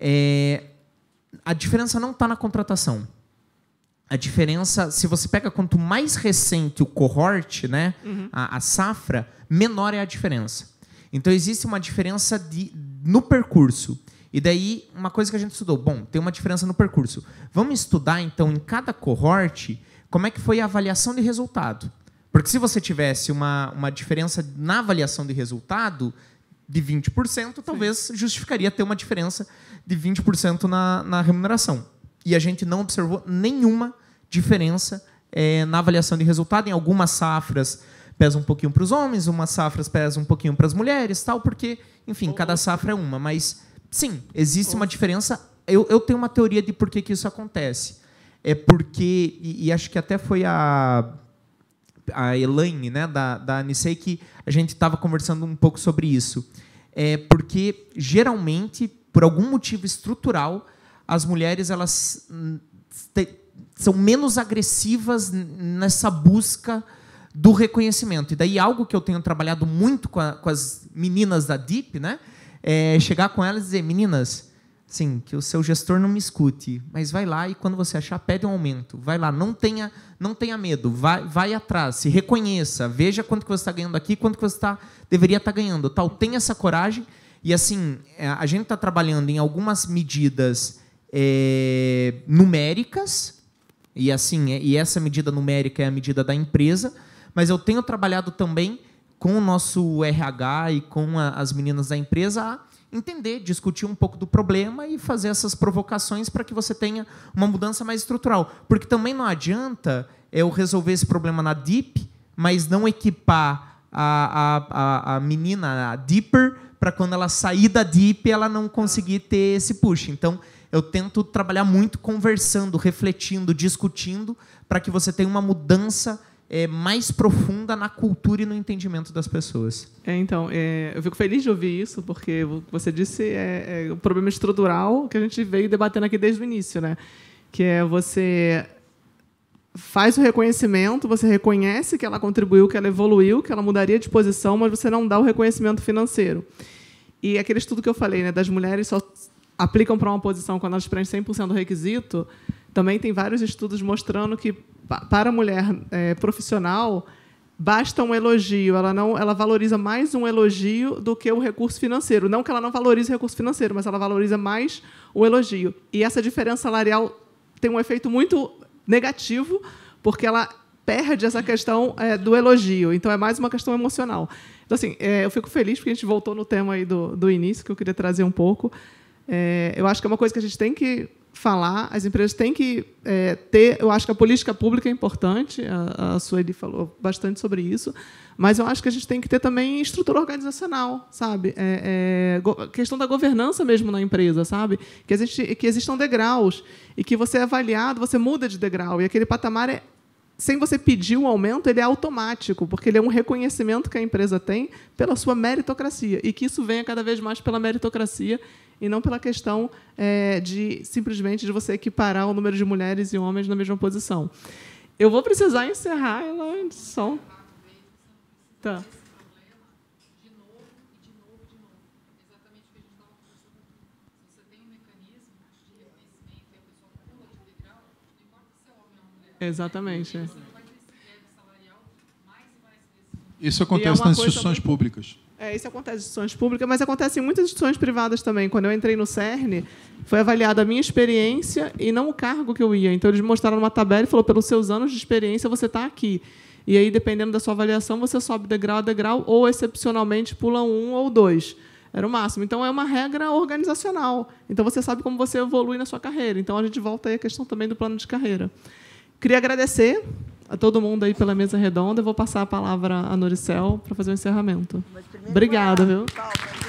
É, a diferença não está na contratação. A diferença, se você pega quanto mais recente o cohort, né, uhum. a, a safra, menor é a diferença. Então, existe uma diferença de, no percurso. E daí, uma coisa que a gente estudou, bom, tem uma diferença no percurso. Vamos estudar, então, em cada cohort, como é que foi a avaliação de resultado. Porque se você tivesse uma, uma diferença na avaliação de resultado de vinte por cento, talvez justificaria ter uma diferença de vinte por cento na, na remuneração. E a gente não observou nenhuma diferença é, na avaliação de resultado. Em algumas safras pesa um pouquinho para os homens, umas safras pesa um pouquinho para as mulheres, tal, porque, enfim, cada safra é uma. Mas, sim, existe uma diferença. Eu, eu tenho uma teoria de por que, que isso acontece. É porque, e, e acho que até foi a a Elaine, né, da, da Anicei, que a gente estava conversando um pouco sobre isso. É porque, geralmente, por algum motivo estrutural, as mulheres elas te, são menos agressivas nessa busca do reconhecimento. E daí algo que eu tenho trabalhado muito com, a, com as meninas da D I P, né, é chegar com elas e dizer, meninas, sim, que o seu gestor não me escute, mas vai lá e quando você achar, pede um aumento. Vai lá, não tenha, não tenha medo, vai, vai atrás, se reconheça, veja quanto que você está ganhando aqui, quanto que você tá, deveria estar tá ganhando. Tal, tenha essa coragem. E assim, a gente está trabalhando em algumas medidas é, numéricas, e assim, e essa medida numérica é a medida da empresa, mas eu tenho trabalhado também com o nosso R H e com a, as meninas da empresa a entender, discutir um pouco do problema e fazer essas provocações para que você tenha uma mudança mais estrutural. Porque também não adianta eu resolver esse problema na D I P, mas não equipar a, a, a, a menina, a Dipper, para quando ela sair da D I P, ela não conseguir ter esse push. Então, eu tento trabalhar muito conversando, refletindo, discutindo, para que você tenha uma mudança É, mais profunda na cultura e no entendimento das pessoas. É, então, é, eu fico feliz de ouvir isso, porque o que você disse é, é o problema estrutural que a gente veio debatendo aqui desde o início, né? Que é você faz o reconhecimento, você reconhece que ela contribuiu, que ela evoluiu, que ela mudaria de posição, mas você não dá o reconhecimento financeiro. E aquele estudo que eu falei, né, das mulheres só aplicam para uma posição quando elas preenchem cem por cento do requisito, também tem vários estudos mostrando que, para a mulher é, profissional, basta um elogio. Ela, não, ela valoriza mais um elogio do que o recurso financeiro. Não que ela não valorize o recurso financeiro, mas ela valoriza mais o elogio. E essa diferença salarial tem um efeito muito negativo, porque ela perde essa questão é, do elogio. Então, é mais uma questão emocional. Então, assim, é, eu fico feliz porque a gente voltou no tema aí do, do início, que eu queria trazer um pouco. É, eu acho que é uma coisa que a gente tem que falar, as empresas têm que é, ter... Eu acho que a política pública é importante, a, a Sueli falou bastante sobre isso, mas eu acho que a gente tem que ter também estrutura organizacional, sabe? É, é, questão da governança mesmo na empresa, sabe? Que, existe, que existam degraus e que você é avaliado, você muda de degrau, e aquele patamar, é, sem você pedir um aumento, ele é automático, porque ele é um reconhecimento que a empresa tem pela sua meritocracia, e que isso venha cada vez mais pela meritocracia e não pela questão é, de simplesmente de você equiparar o número de mulheres e homens na mesma posição. Eu vou precisar encerrar ela só. Tá. Exatamente. É. Isso acontece é nas instituições muito... públicas. É, isso acontece em instituições públicas, mas acontece em muitas instituições privadas também. Quando eu entrei no CERN, foi avaliada a minha experiência e não o cargo que eu ia. Então, eles mostraram uma tabela e falaram, pelos seus anos de experiência, você está aqui. E aí, dependendo da sua avaliação, você sobe degrau a degrau ou, excepcionalmente, pula um ou dois. Era o máximo. Então, é uma regra organizacional. Então, você sabe como você evolui na sua carreira. Então, a gente volta aí à questão também do plano de carreira. Queria agradecer a todo mundo aí pela mesa redonda. Eu vou passar a palavra à Noricel para fazer o encerramento. Obrigada, viu?